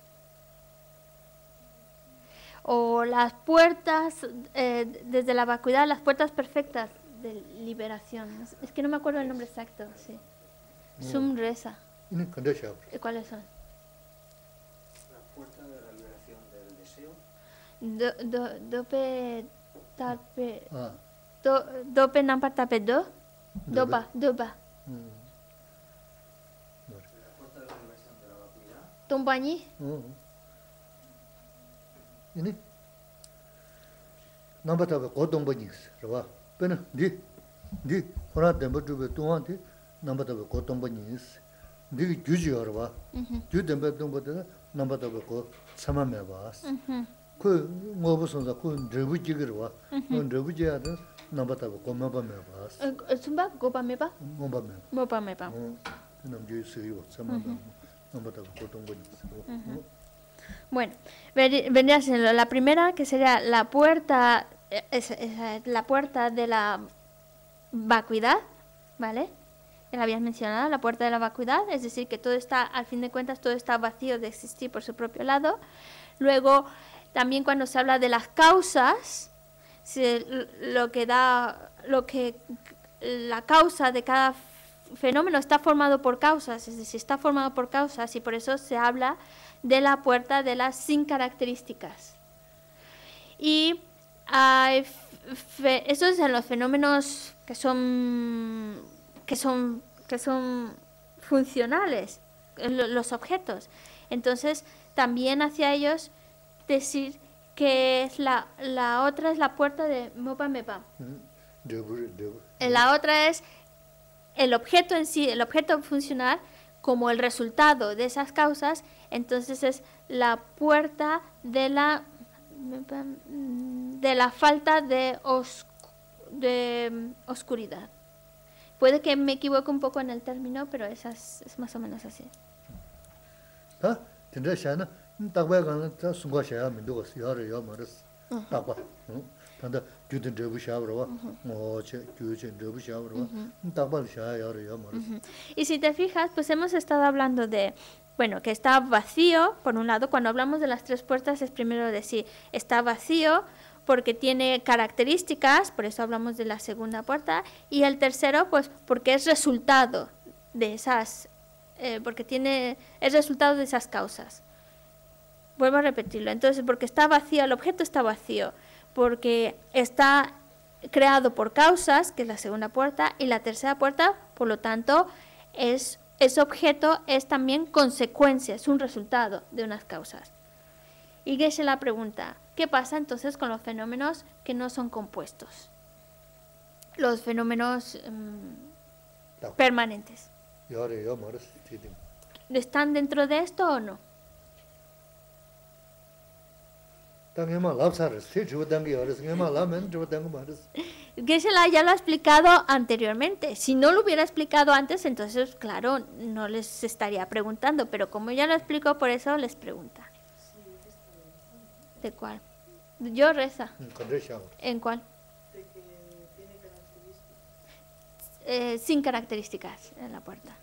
O las puertas, eh, desde la vacuidad, las puertas perfectas de liberación. Es que no me acuerdo el nombre exacto. Sí. Sumresa. ¿Cuáles son? La puerta de la liberación del deseo. Do, do, dope tape. Ah. Do, dope nampa tape do. Dopa, dopa. Mm. La puerta de la liberación de la vacuidad. Tompañi. Mm. ini namba tabe godong banyis rwa pena di di hora demba jube tuante namba tabe godong banyis di juji rwa ju demba dongba de namba tabe ko sama me bas ko ngobo sonza ko rebu jigirwa no rebu ja de namba tabe ko ma ba me bas sumba go ba me ba mo ba me mo ba me ba nam ju seyo sama namba tabe godong banyis. Bueno, vendría siendo la primera, que sería la puerta, es, es, la puerta de la vacuidad, ¿vale? Ya la habías mencionado, la puerta de la vacuidad, es decir, que todo está, al fin de cuentas, todo está vacío de existir por su propio lado. Luego, también cuando se habla de las causas, se, lo que da, lo que, la causa de cada fenómeno está formado por causas, es decir, está formado por causas y por eso se habla de la puerta de las sin características. Y hay fe, eso es en los fenómenos que son, que son, que son funcionales, los objetos. Entonces, también hacia ellos decir que es la, la otra es la puerta de Mopa Mepa. La otra es el objeto en sí, el objeto funcional, como el resultado de esas causas, entonces es la puerta de la de la falta de, os, de oscuridad. Puede que me equivoque un poco en el término, pero esa es, es más o menos así. ¿Ah? ¿Tendrá shana? Tagba gan ta sungwa shaya mindu ga yare ya maras. Tagba. Tanda gyuden rebu shabrwa. Mo che gyuden rebu shabrwa. Tagba shaya yare ya maras. Y si te fijas, pues hemos estado hablando de, bueno, que está vacío, por un lado, cuando hablamos de las tres puertas es primero decir, está vacío porque tiene características, por eso hablamos de la segunda puerta, y el tercero, pues porque es resultado de esas, eh, porque tiene, es resultado de esas causas. Vuelvo a repetirlo, entonces, porque está vacío, el objeto está vacío, porque está creado por causas, que es la segunda puerta, y la tercera puerta, por lo tanto, es ese objeto es también consecuencia, es un resultado de unas causas. Y Geshe la pregunta, ¿qué pasa entonces con los fenómenos que no son compuestos? Los fenómenos um, permanentes. ¿Están dentro de esto o no? Geshe-la ya lo ha explicado anteriormente. Si no lo hubiera explicado antes, entonces, claro, no les estaría preguntando. Pero como ya lo explico, por eso les pregunta. ¿De cuál? Yo reza. ¿En cuál? Eh, sin características en la puerta.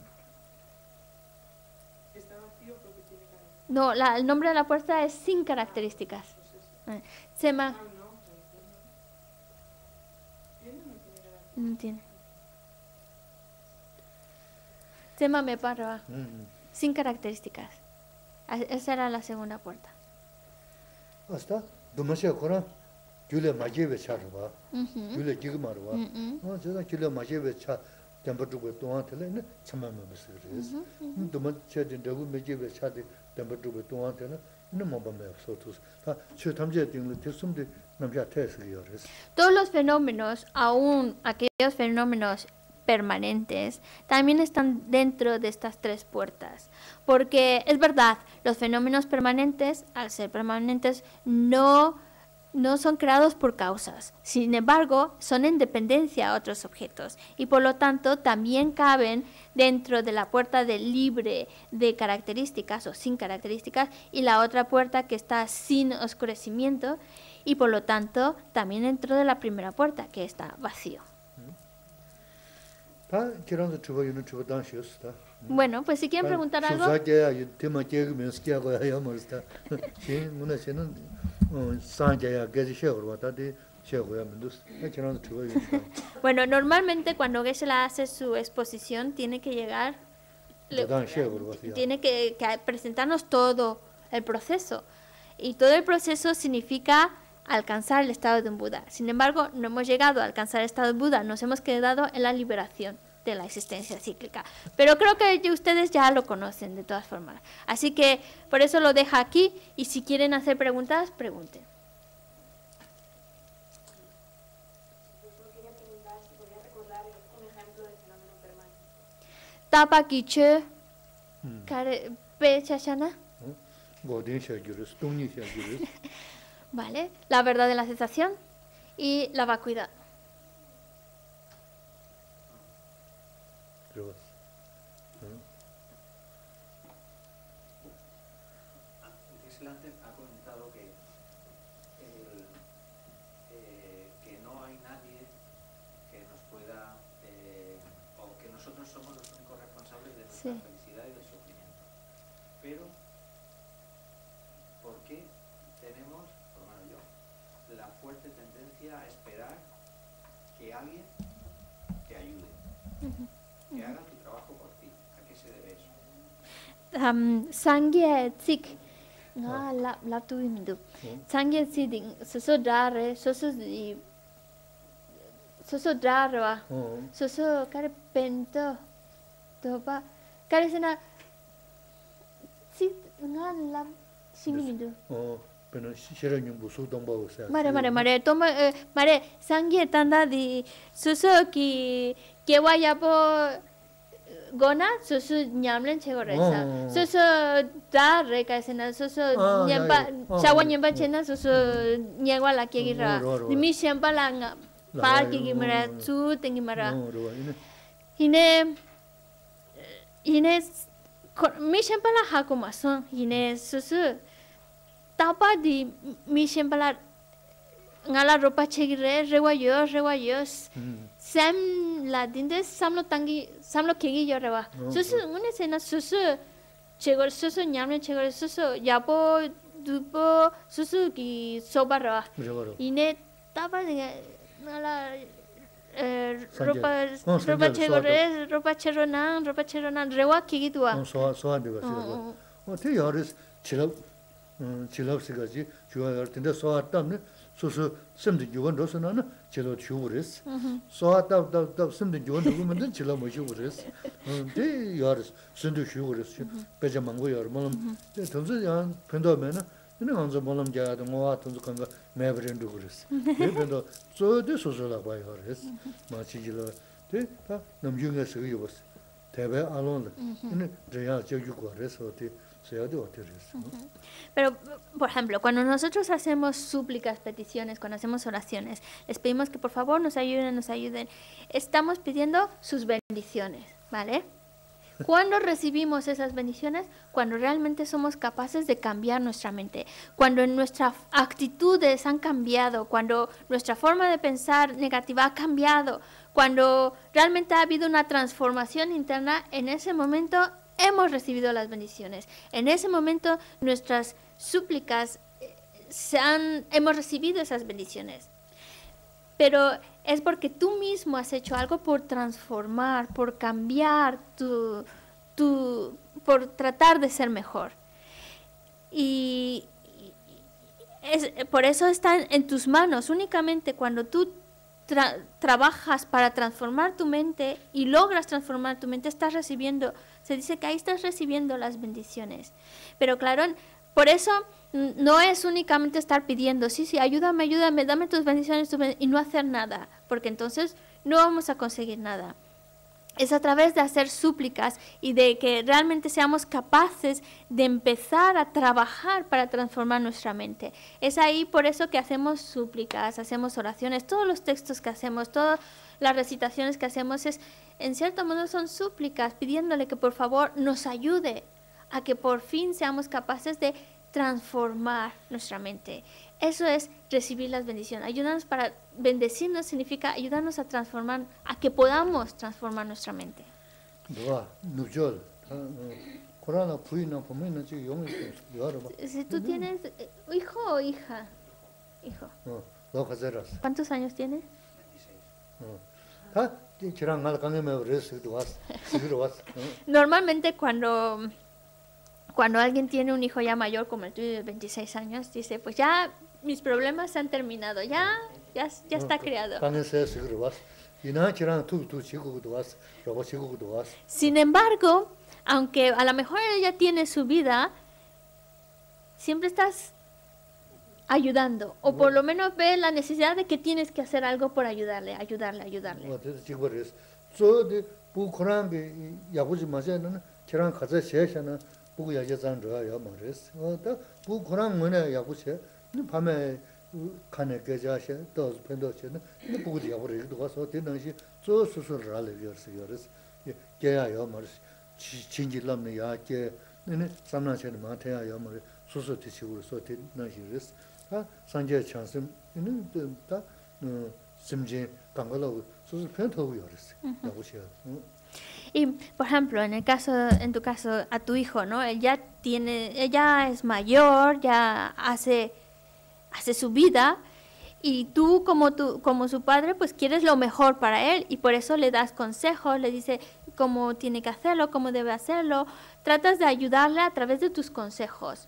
No, la, el nombre de la puerta es sin características. Eh, Sema. No tiene. Sema me parva. Sin características. Esa era la segunda puerta. ¿Hasta? Demasiado cora. Julia Majeve Charva. Julia Jigmarva. No, yo Julia Majeve Charva. Temperature to tele chama me series do man ched in the Majeve Chade temperature to tele no mamba me so to ta chu tamje ting le sum de namja test yores. Todos los fenómenos, aún aquellos fenómenos permanentes, también están dentro de estas tres puertas, porque es verdad, los fenómenos permanentes, al ser permanentes, no no son creados por causas. Sin embargo, son en dependencia a otros objetos y por lo tanto también caben dentro de la puerta de libre de características o sin características y la otra puerta que está sin oscurecimiento y por lo tanto también dentro de la primera puerta que está vacío. Bueno, pues si quieren preguntar algo. Bueno, normalmente cuando Geshe-la hace su exposición tiene que llegar, le, tiene que, que presentarnos todo el proceso. Y todo el proceso significa alcanzar el estado de un Buda. Sin embargo, no hemos llegado a alcanzar el estado de Buda, nos hemos quedado en la liberación de la existencia cíclica. Pero creo que ustedes ya lo conocen de todas formas. Así que por eso lo dejo aquí y si quieren hacer preguntas, pregunten. Tapa kiche, care pe chachana. Vale, la verdad de la sensación y la vacuidad. Geshe-la ha comentado que, el, eh, que no hay nadie que nos pueda, eh, o que nosotros somos los únicos responsables de nuestra sí. felicidad y del sufrimiento. Pero, ¿por qué tenemos, por lo menos yo, la fuerte tendencia a esperar que alguien te ayude, uh-huh. que uh-huh. haga tu trabajo por ti? ¿A qué se debe eso? Um, Sangye Tsik nga la la tu mindu. Sangye Tsik soso dare soso di soso darwa. Soso kare pento toba kare sena Tsik nga la simidu. Oh, pero shira nyumbu su domba usa. Mare mare mare toma mare Sangye tanda di soso ki kewa yapo Gona, susu nyamlen chego resa. Susu da reka sena, susu nyempa, chawa nyempa chena, susu nyegwa la kigira. Dimi shempa la nga par kigimara, su tengimara. Hine, hine, mi shempa la hakumason, hine susu tapa di mi shempa la ngala ropa chegire, rewa yo, rewa yos. Sam la dinde samlo tangi samlo kegi yo rewa. Susu une sena susu chegor susu nyamne chegor susu yapo dupo susu ki soba rewa. Ine tapa ngala ropa ropa chegore ropa cheronan ropa cheronan rewa kegi tua. So so ande ba. O te yaris chilab chilab sigaji juwa dinde so atamne susu simdi yuwan rosana na chilo chubures. So atab tab tab simdi yuwan rugumen chilo mo chubures. De yaris simdi chubures. Beja mango yar malam. De tonsu yan pendo mena. Ine hanzo malam jada ngoa tonsu kanga mebren dugures. De pendo so de susu la bay yaris. Ma chijilo de ta namjunga sigi yubas. Tebe alon. Ine reya jayu gores oti. Pero, por ejemplo, cuando nosotros hacemos súplicas, peticiones, cuando hacemos oraciones, les pedimos que por favor nos ayuden, nos ayuden. Estamos pidiendo sus bendiciones, ¿vale? ¿Cuándo recibimos esas bendiciones? Cuando realmente somos capaces de cambiar nuestra mente, cuando nuestras actitudes han cambiado, cuando nuestra forma de pensar negativa ha cambiado, cuando realmente ha habido una transformación interna, en ese momento hemos recibido las bendiciones. En ese momento nuestras súplicas se han, hemos recibido esas bendiciones. Pero es porque tú mismo has hecho algo por transformar, por cambiar, tu, tu, por tratar de ser mejor. Y es, por eso están en tus manos. Únicamente cuando tú tra trabajas para transformar tu mente y logras transformar tu mente, estás recibiendo, se dice que ahí estás recibiendo las bendiciones. Pero claro, por eso no es únicamente estar pidiendo, sí, sí, ayúdame, ayúdame, dame tus bendiciones, tus bendiciones y no hacer nada, porque entonces no vamos a conseguir nada. es a través de hacer súplicas y de que realmente seamos capaces de empezar a trabajar para transformar nuestra mente. Es ahí por eso que hacemos súplicas, hacemos oraciones, todos los textos que hacemos, todas las recitaciones que hacemos, es, en cierto modo son súplicas, pidiéndole que por favor nos ayude a que por fin seamos capaces de transformar nuestra mente. Eso es recibir las bendiciones. Ayudarnos para bendecirnos significa ayudarnos a transformar, a que podamos transformar nuestra mente. Si tú tienes hijo o hija, hijo. ¿Cuántos años tienes? Normalmente cuando cuando alguien tiene un hijo ya mayor como el tuyo de veintiséis años, dice, pues ya mis problemas se han terminado, ya, ya, ya está creado. Sin embargo, aunque a lo mejor ella tiene su vida, siempre estás ayudando, o por lo menos ve la necesidad de que tienes que hacer algo por ayudarle, ayudarle, ayudarle. Y, por ejemplo, en el caso, en tu caso, a tu hijo, ¿no? Él ya tiene, ella es mayor, ya hace, hace su vida, y tú como, tú, como su padre, pues quieres lo mejor para él, y por eso le das consejos, le dices cómo tiene que hacerlo, cómo debe hacerlo, tratas de ayudarle a través de tus consejos.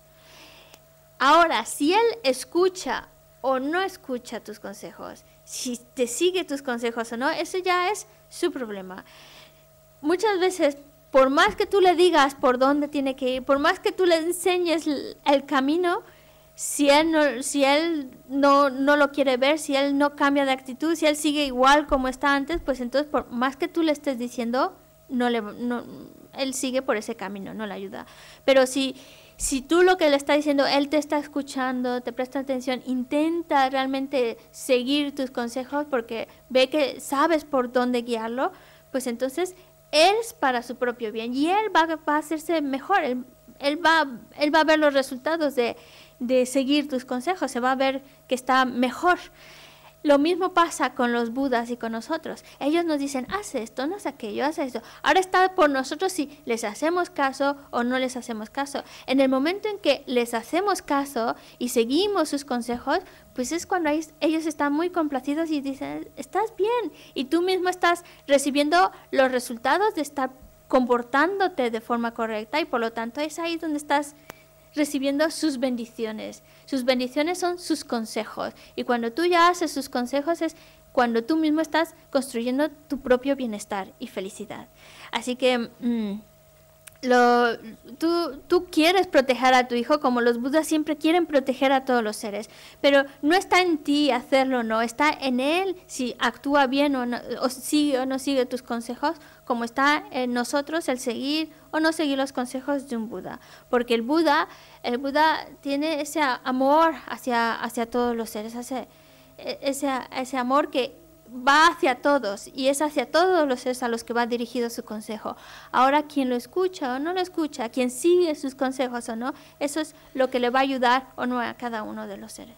Ahora, si él escucha o no escucha tus consejos, si te sigue tus consejos o no, eso ya es su problema. Muchas veces, por más que tú le digas por dónde tiene que ir, por más que tú le enseñes el camino, si él no, si él no, no lo quiere ver, si él no cambia de actitud, si él sigue igual como está antes, pues entonces por más que tú le estés diciendo, no le, no, él sigue por ese camino, no le ayuda. Pero si, si tú lo que le estás diciendo, él te está escuchando, te presta atención, intenta realmente seguir tus consejos porque ve que sabes por dónde guiarlo, pues entonces es para su propio bien y él va, va a hacerse mejor, él, él, va, él va a ver los resultados de, de seguir tus consejos, se va a ver que está mejor. Lo mismo pasa con los budas y con nosotros. Ellos nos dicen, haz esto, no haz aquello, haz esto. Ahora está por nosotros si les hacemos caso o no les hacemos caso. En el momento en que les hacemos caso y seguimos sus consejos, pues es cuando ellos están muy complacidos y dicen, estás bien. Y tú mismo estás recibiendo los resultados de estar comportándote de forma correcta y por lo tanto es ahí donde estás recibiendo sus bendiciones. Sus bendiciones son sus consejos. Y cuando tú ya haces sus consejos es cuando tú mismo estás construyendo tu propio bienestar y felicidad. Así que mmm, lo, tú, tú quieres proteger a tu hijo como los budas siempre quieren proteger a todos los seres. Pero no está en ti hacerlo, no. Está en él si actúa bien o, no, o sigue o no sigue tus consejos, como está en nosotros el seguir o no seguir los consejos de un Buda. Porque el Buda, el Buda tiene ese amor hacia, hacia todos los seres, ese, ese, ese amor que va hacia todos y es hacia todos los seres a los que va dirigido su consejo. Ahora, quien lo escucha o no lo escucha, quien sigue sus consejos o no, eso es lo que le va a ayudar o no a cada uno de los seres.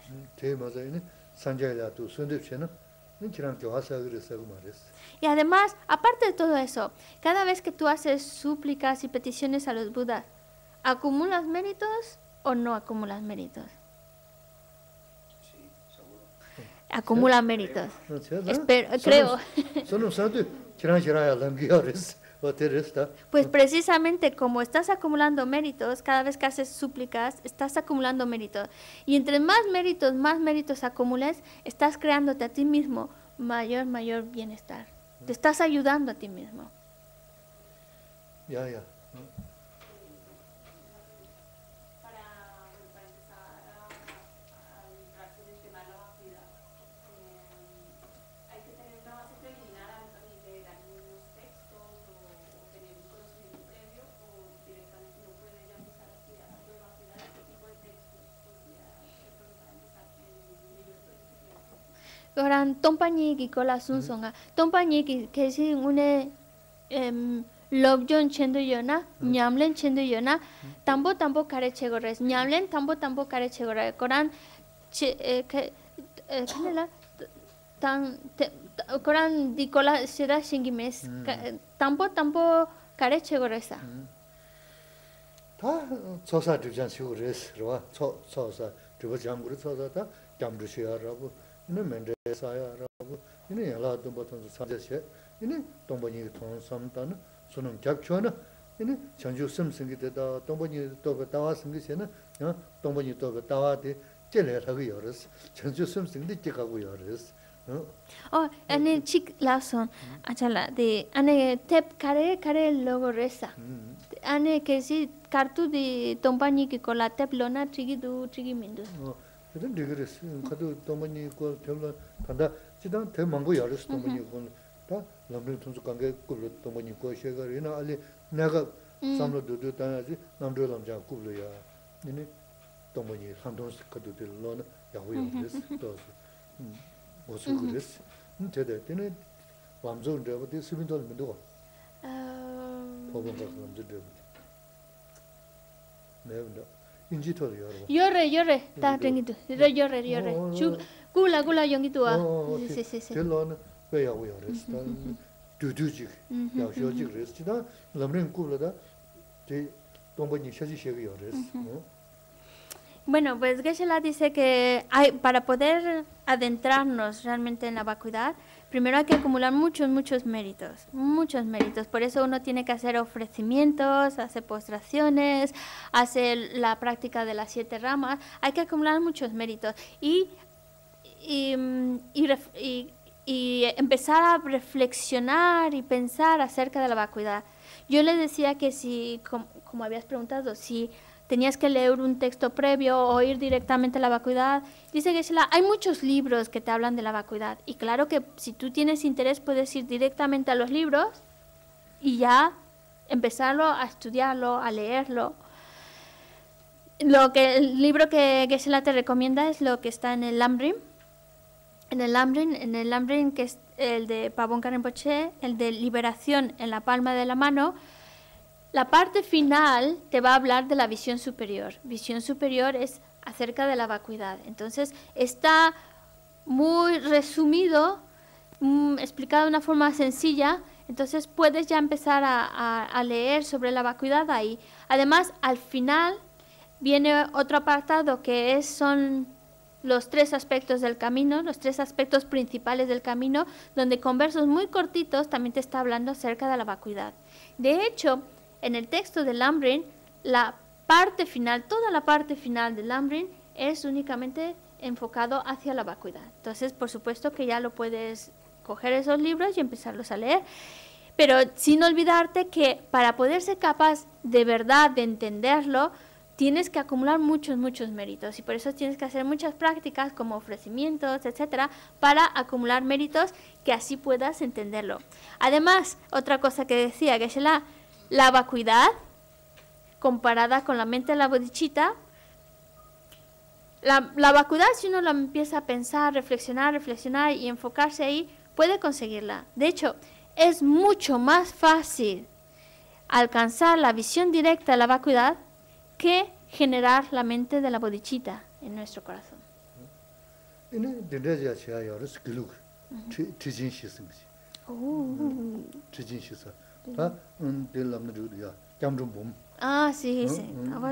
Y además, aparte de todo eso, cada vez que tú haces súplicas y peticiones a los Budas, ¿acumulas méritos o no acumulas méritos? Sí, seguro. Acumula méritos. Espero, creo. Pues precisamente como estás acumulando méritos, cada vez que haces súplicas, estás acumulando méritos. Y entre más méritos, más méritos acumules, estás creándote a ti mismo mayor, mayor bienestar. Te estás ayudando a ti mismo. Ya, ya. Orang tompani ki kola sun songa. Tompani ki kesi une em lobjon chendo yona, nyamlen chendo yona, tambo tambo kare chegores. Nyamlen tambo tambo kare chegore. Koran che que kanela tan koran di kola seda shingimes. Tambo tambo kare chegoresa. 다 조사 주장 시고레스로 초 조사 주버 장구를 조사다 잠주시하라고 이는 mendesa야라고 이는 연락도 보통 사제시 이는 동번이 통 삼다는 수능 잡초는 이는 전주 심승이 되다 동번이 또 다왔음기세는 어 동번이 또 다와데 제례하고 열었어 전주 심승이 찍하고 열었어 oh ane chik lason achala de ane tep kare kare logo resa ane que si kartu de tompani ki kola tep lona trigi du trigi mindu 어 그런 되그랬어 가도 동번이 거 별로 단다 지단 대 망고 열었어 동번이 거다 남들 통수 관계 꿀로 동번이 거 쉐가리나 알리 내가 삼로 두두 다지 남들 남자 꿀로야 니네 동번이 한동스 가도 될로나 야고요 그랬어 또 무슨 그랬어 근데 때는 완전 되버디 수빈돌 민도 어 보고가 남들 되버 네운다 인지토리 여러 Llore, llore, está rengido. Llore, llore. Gula, gula, yongitua. Sí, sí, sí. 텔로는 왜 야고 열었어 두두지 야쇼지 그랬지다 남는 꿀로다 제 동번이 셔지셔가 열었어 Bueno, pues Geshe-la dice que hay, para poder adentrarnos realmente en la vacuidad, primero hay que acumular muchos, muchos méritos, muchos méritos. Por eso uno tiene que hacer ofrecimientos, hacer postraciones, hacer la práctica de las siete ramas. Hay que acumular muchos méritos y, y, y, y, y empezar a reflexionar y pensar acerca de la vacuidad. Yo le decía que si, como, como habías preguntado, si tenías que leer un texto previo o ir directamente a la vacuidad. Dice Geshe-la, hay muchos libros que te hablan de la vacuidad. Y claro que si tú tienes interés puedes ir directamente a los libros y ya empezarlo a estudiarlo, a leerlo. Lo que, el libro que Geshe-la te recomienda es lo que está en el Lamrim. En el Lamrim, en el Lamrim que es el de Pabon Rinpoche, el de liberación en la palma de la mano. La parte final te va a hablar de la visión superior. Visión superior es acerca de la vacuidad. Entonces está muy resumido, mmm, explicado de una forma sencilla. Entonces puedes ya empezar a, a, a leer sobre la vacuidad ahí. Además, al final viene otro apartado que es, son los tres aspectos del camino, los tres aspectos principales del camino, donde con versos muy cortitos también te está hablando acerca de la vacuidad. De hecho, en el texto del Lamrim, la parte final, toda la parte final del Lamrim es únicamente enfocado hacia la vacuidad. Entonces, por supuesto que ya lo puedes coger esos libros y empezarlos a leer, pero sin olvidarte que para poder ser capaz de verdad de entenderlo, tienes que acumular muchos, muchos méritos y por eso tienes que hacer muchas prácticas como ofrecimientos, etcétera, para acumular méritos que así puedas entenderlo. Además, otra cosa que decía Geshe-la, la vacuidad, comparada con la mente de la bodhicitta, la, la vacuidad, si uno la empieza a pensar, reflexionar, reflexionar y enfocarse ahí, puede conseguirla. De hecho, es mucho más fácil alcanzar la visión directa de la vacuidad que generar la mente de la bodhicitta en nuestro corazón. Ah, sí, sí.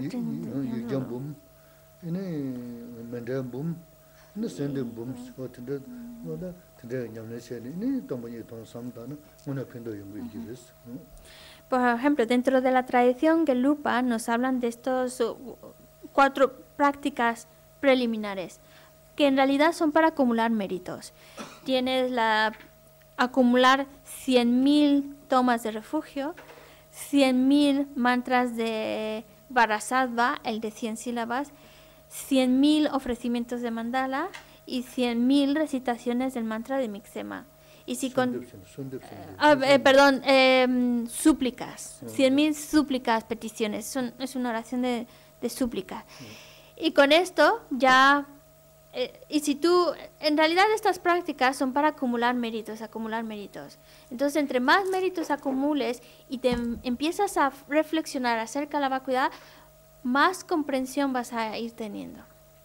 Por ejemplo, dentro de la tradición Gelugpa nos hablan de estos uh, cuatro prácticas preliminares, que en realidad son para acumular méritos. Tienes la acumular cien mil tomas de refugio, cien mil mantras de Varasattva, el de cien sílabas, cien mil ofrecimientos de mandala y cien mil recitaciones del mantra de Mixema. Y si con, ah, eh, perdón, eh, súplicas, cien mil súplicas, peticiones, son, es una oración de, de súplica. Y con esto ya eh, y si tú, en realidad estas prácticas son para acumular méritos, acumular méritos. Entonces, entre más méritos acumules y te em- empiezas a reflexionar acerca de la vacuidad, más comprensión vas a ir teniendo.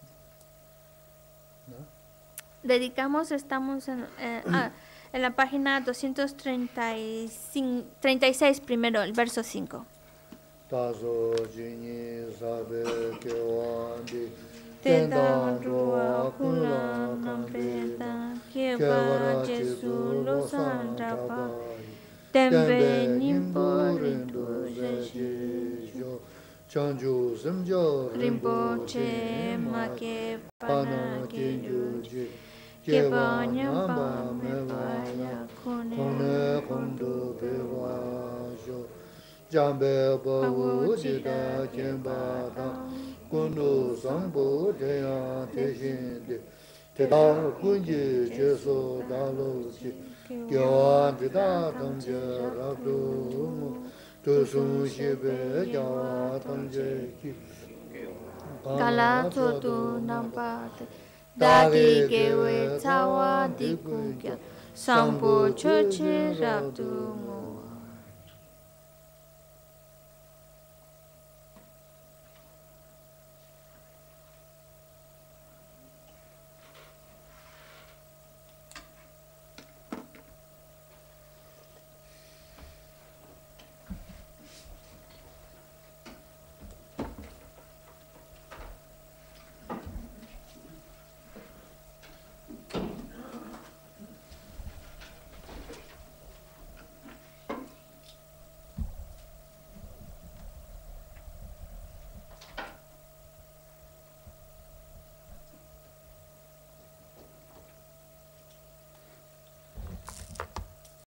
¿no? Dedicamos, estamos en, eh, ah, en la página doscientos treinta y cinco, treinta y seis primero, el verso cinco. Tazo jini sabe kewandi Tendan rua kula nampeta keba jesu lo sandrapa tembe nimpo rindu zeji chanju simjo rimpo che ma ke pana ke yuji keba nyamba me vaya kone kone kondo bewa jo jambe bawu jida jemba da kondo sambo deya teshinde teda kunji jeso dalo ji gyawa dida tamje rabdo to sun shebe gyawa tamje ki Gala tu nampate dagi gewe tawa dikungya sampo choche rabdu mo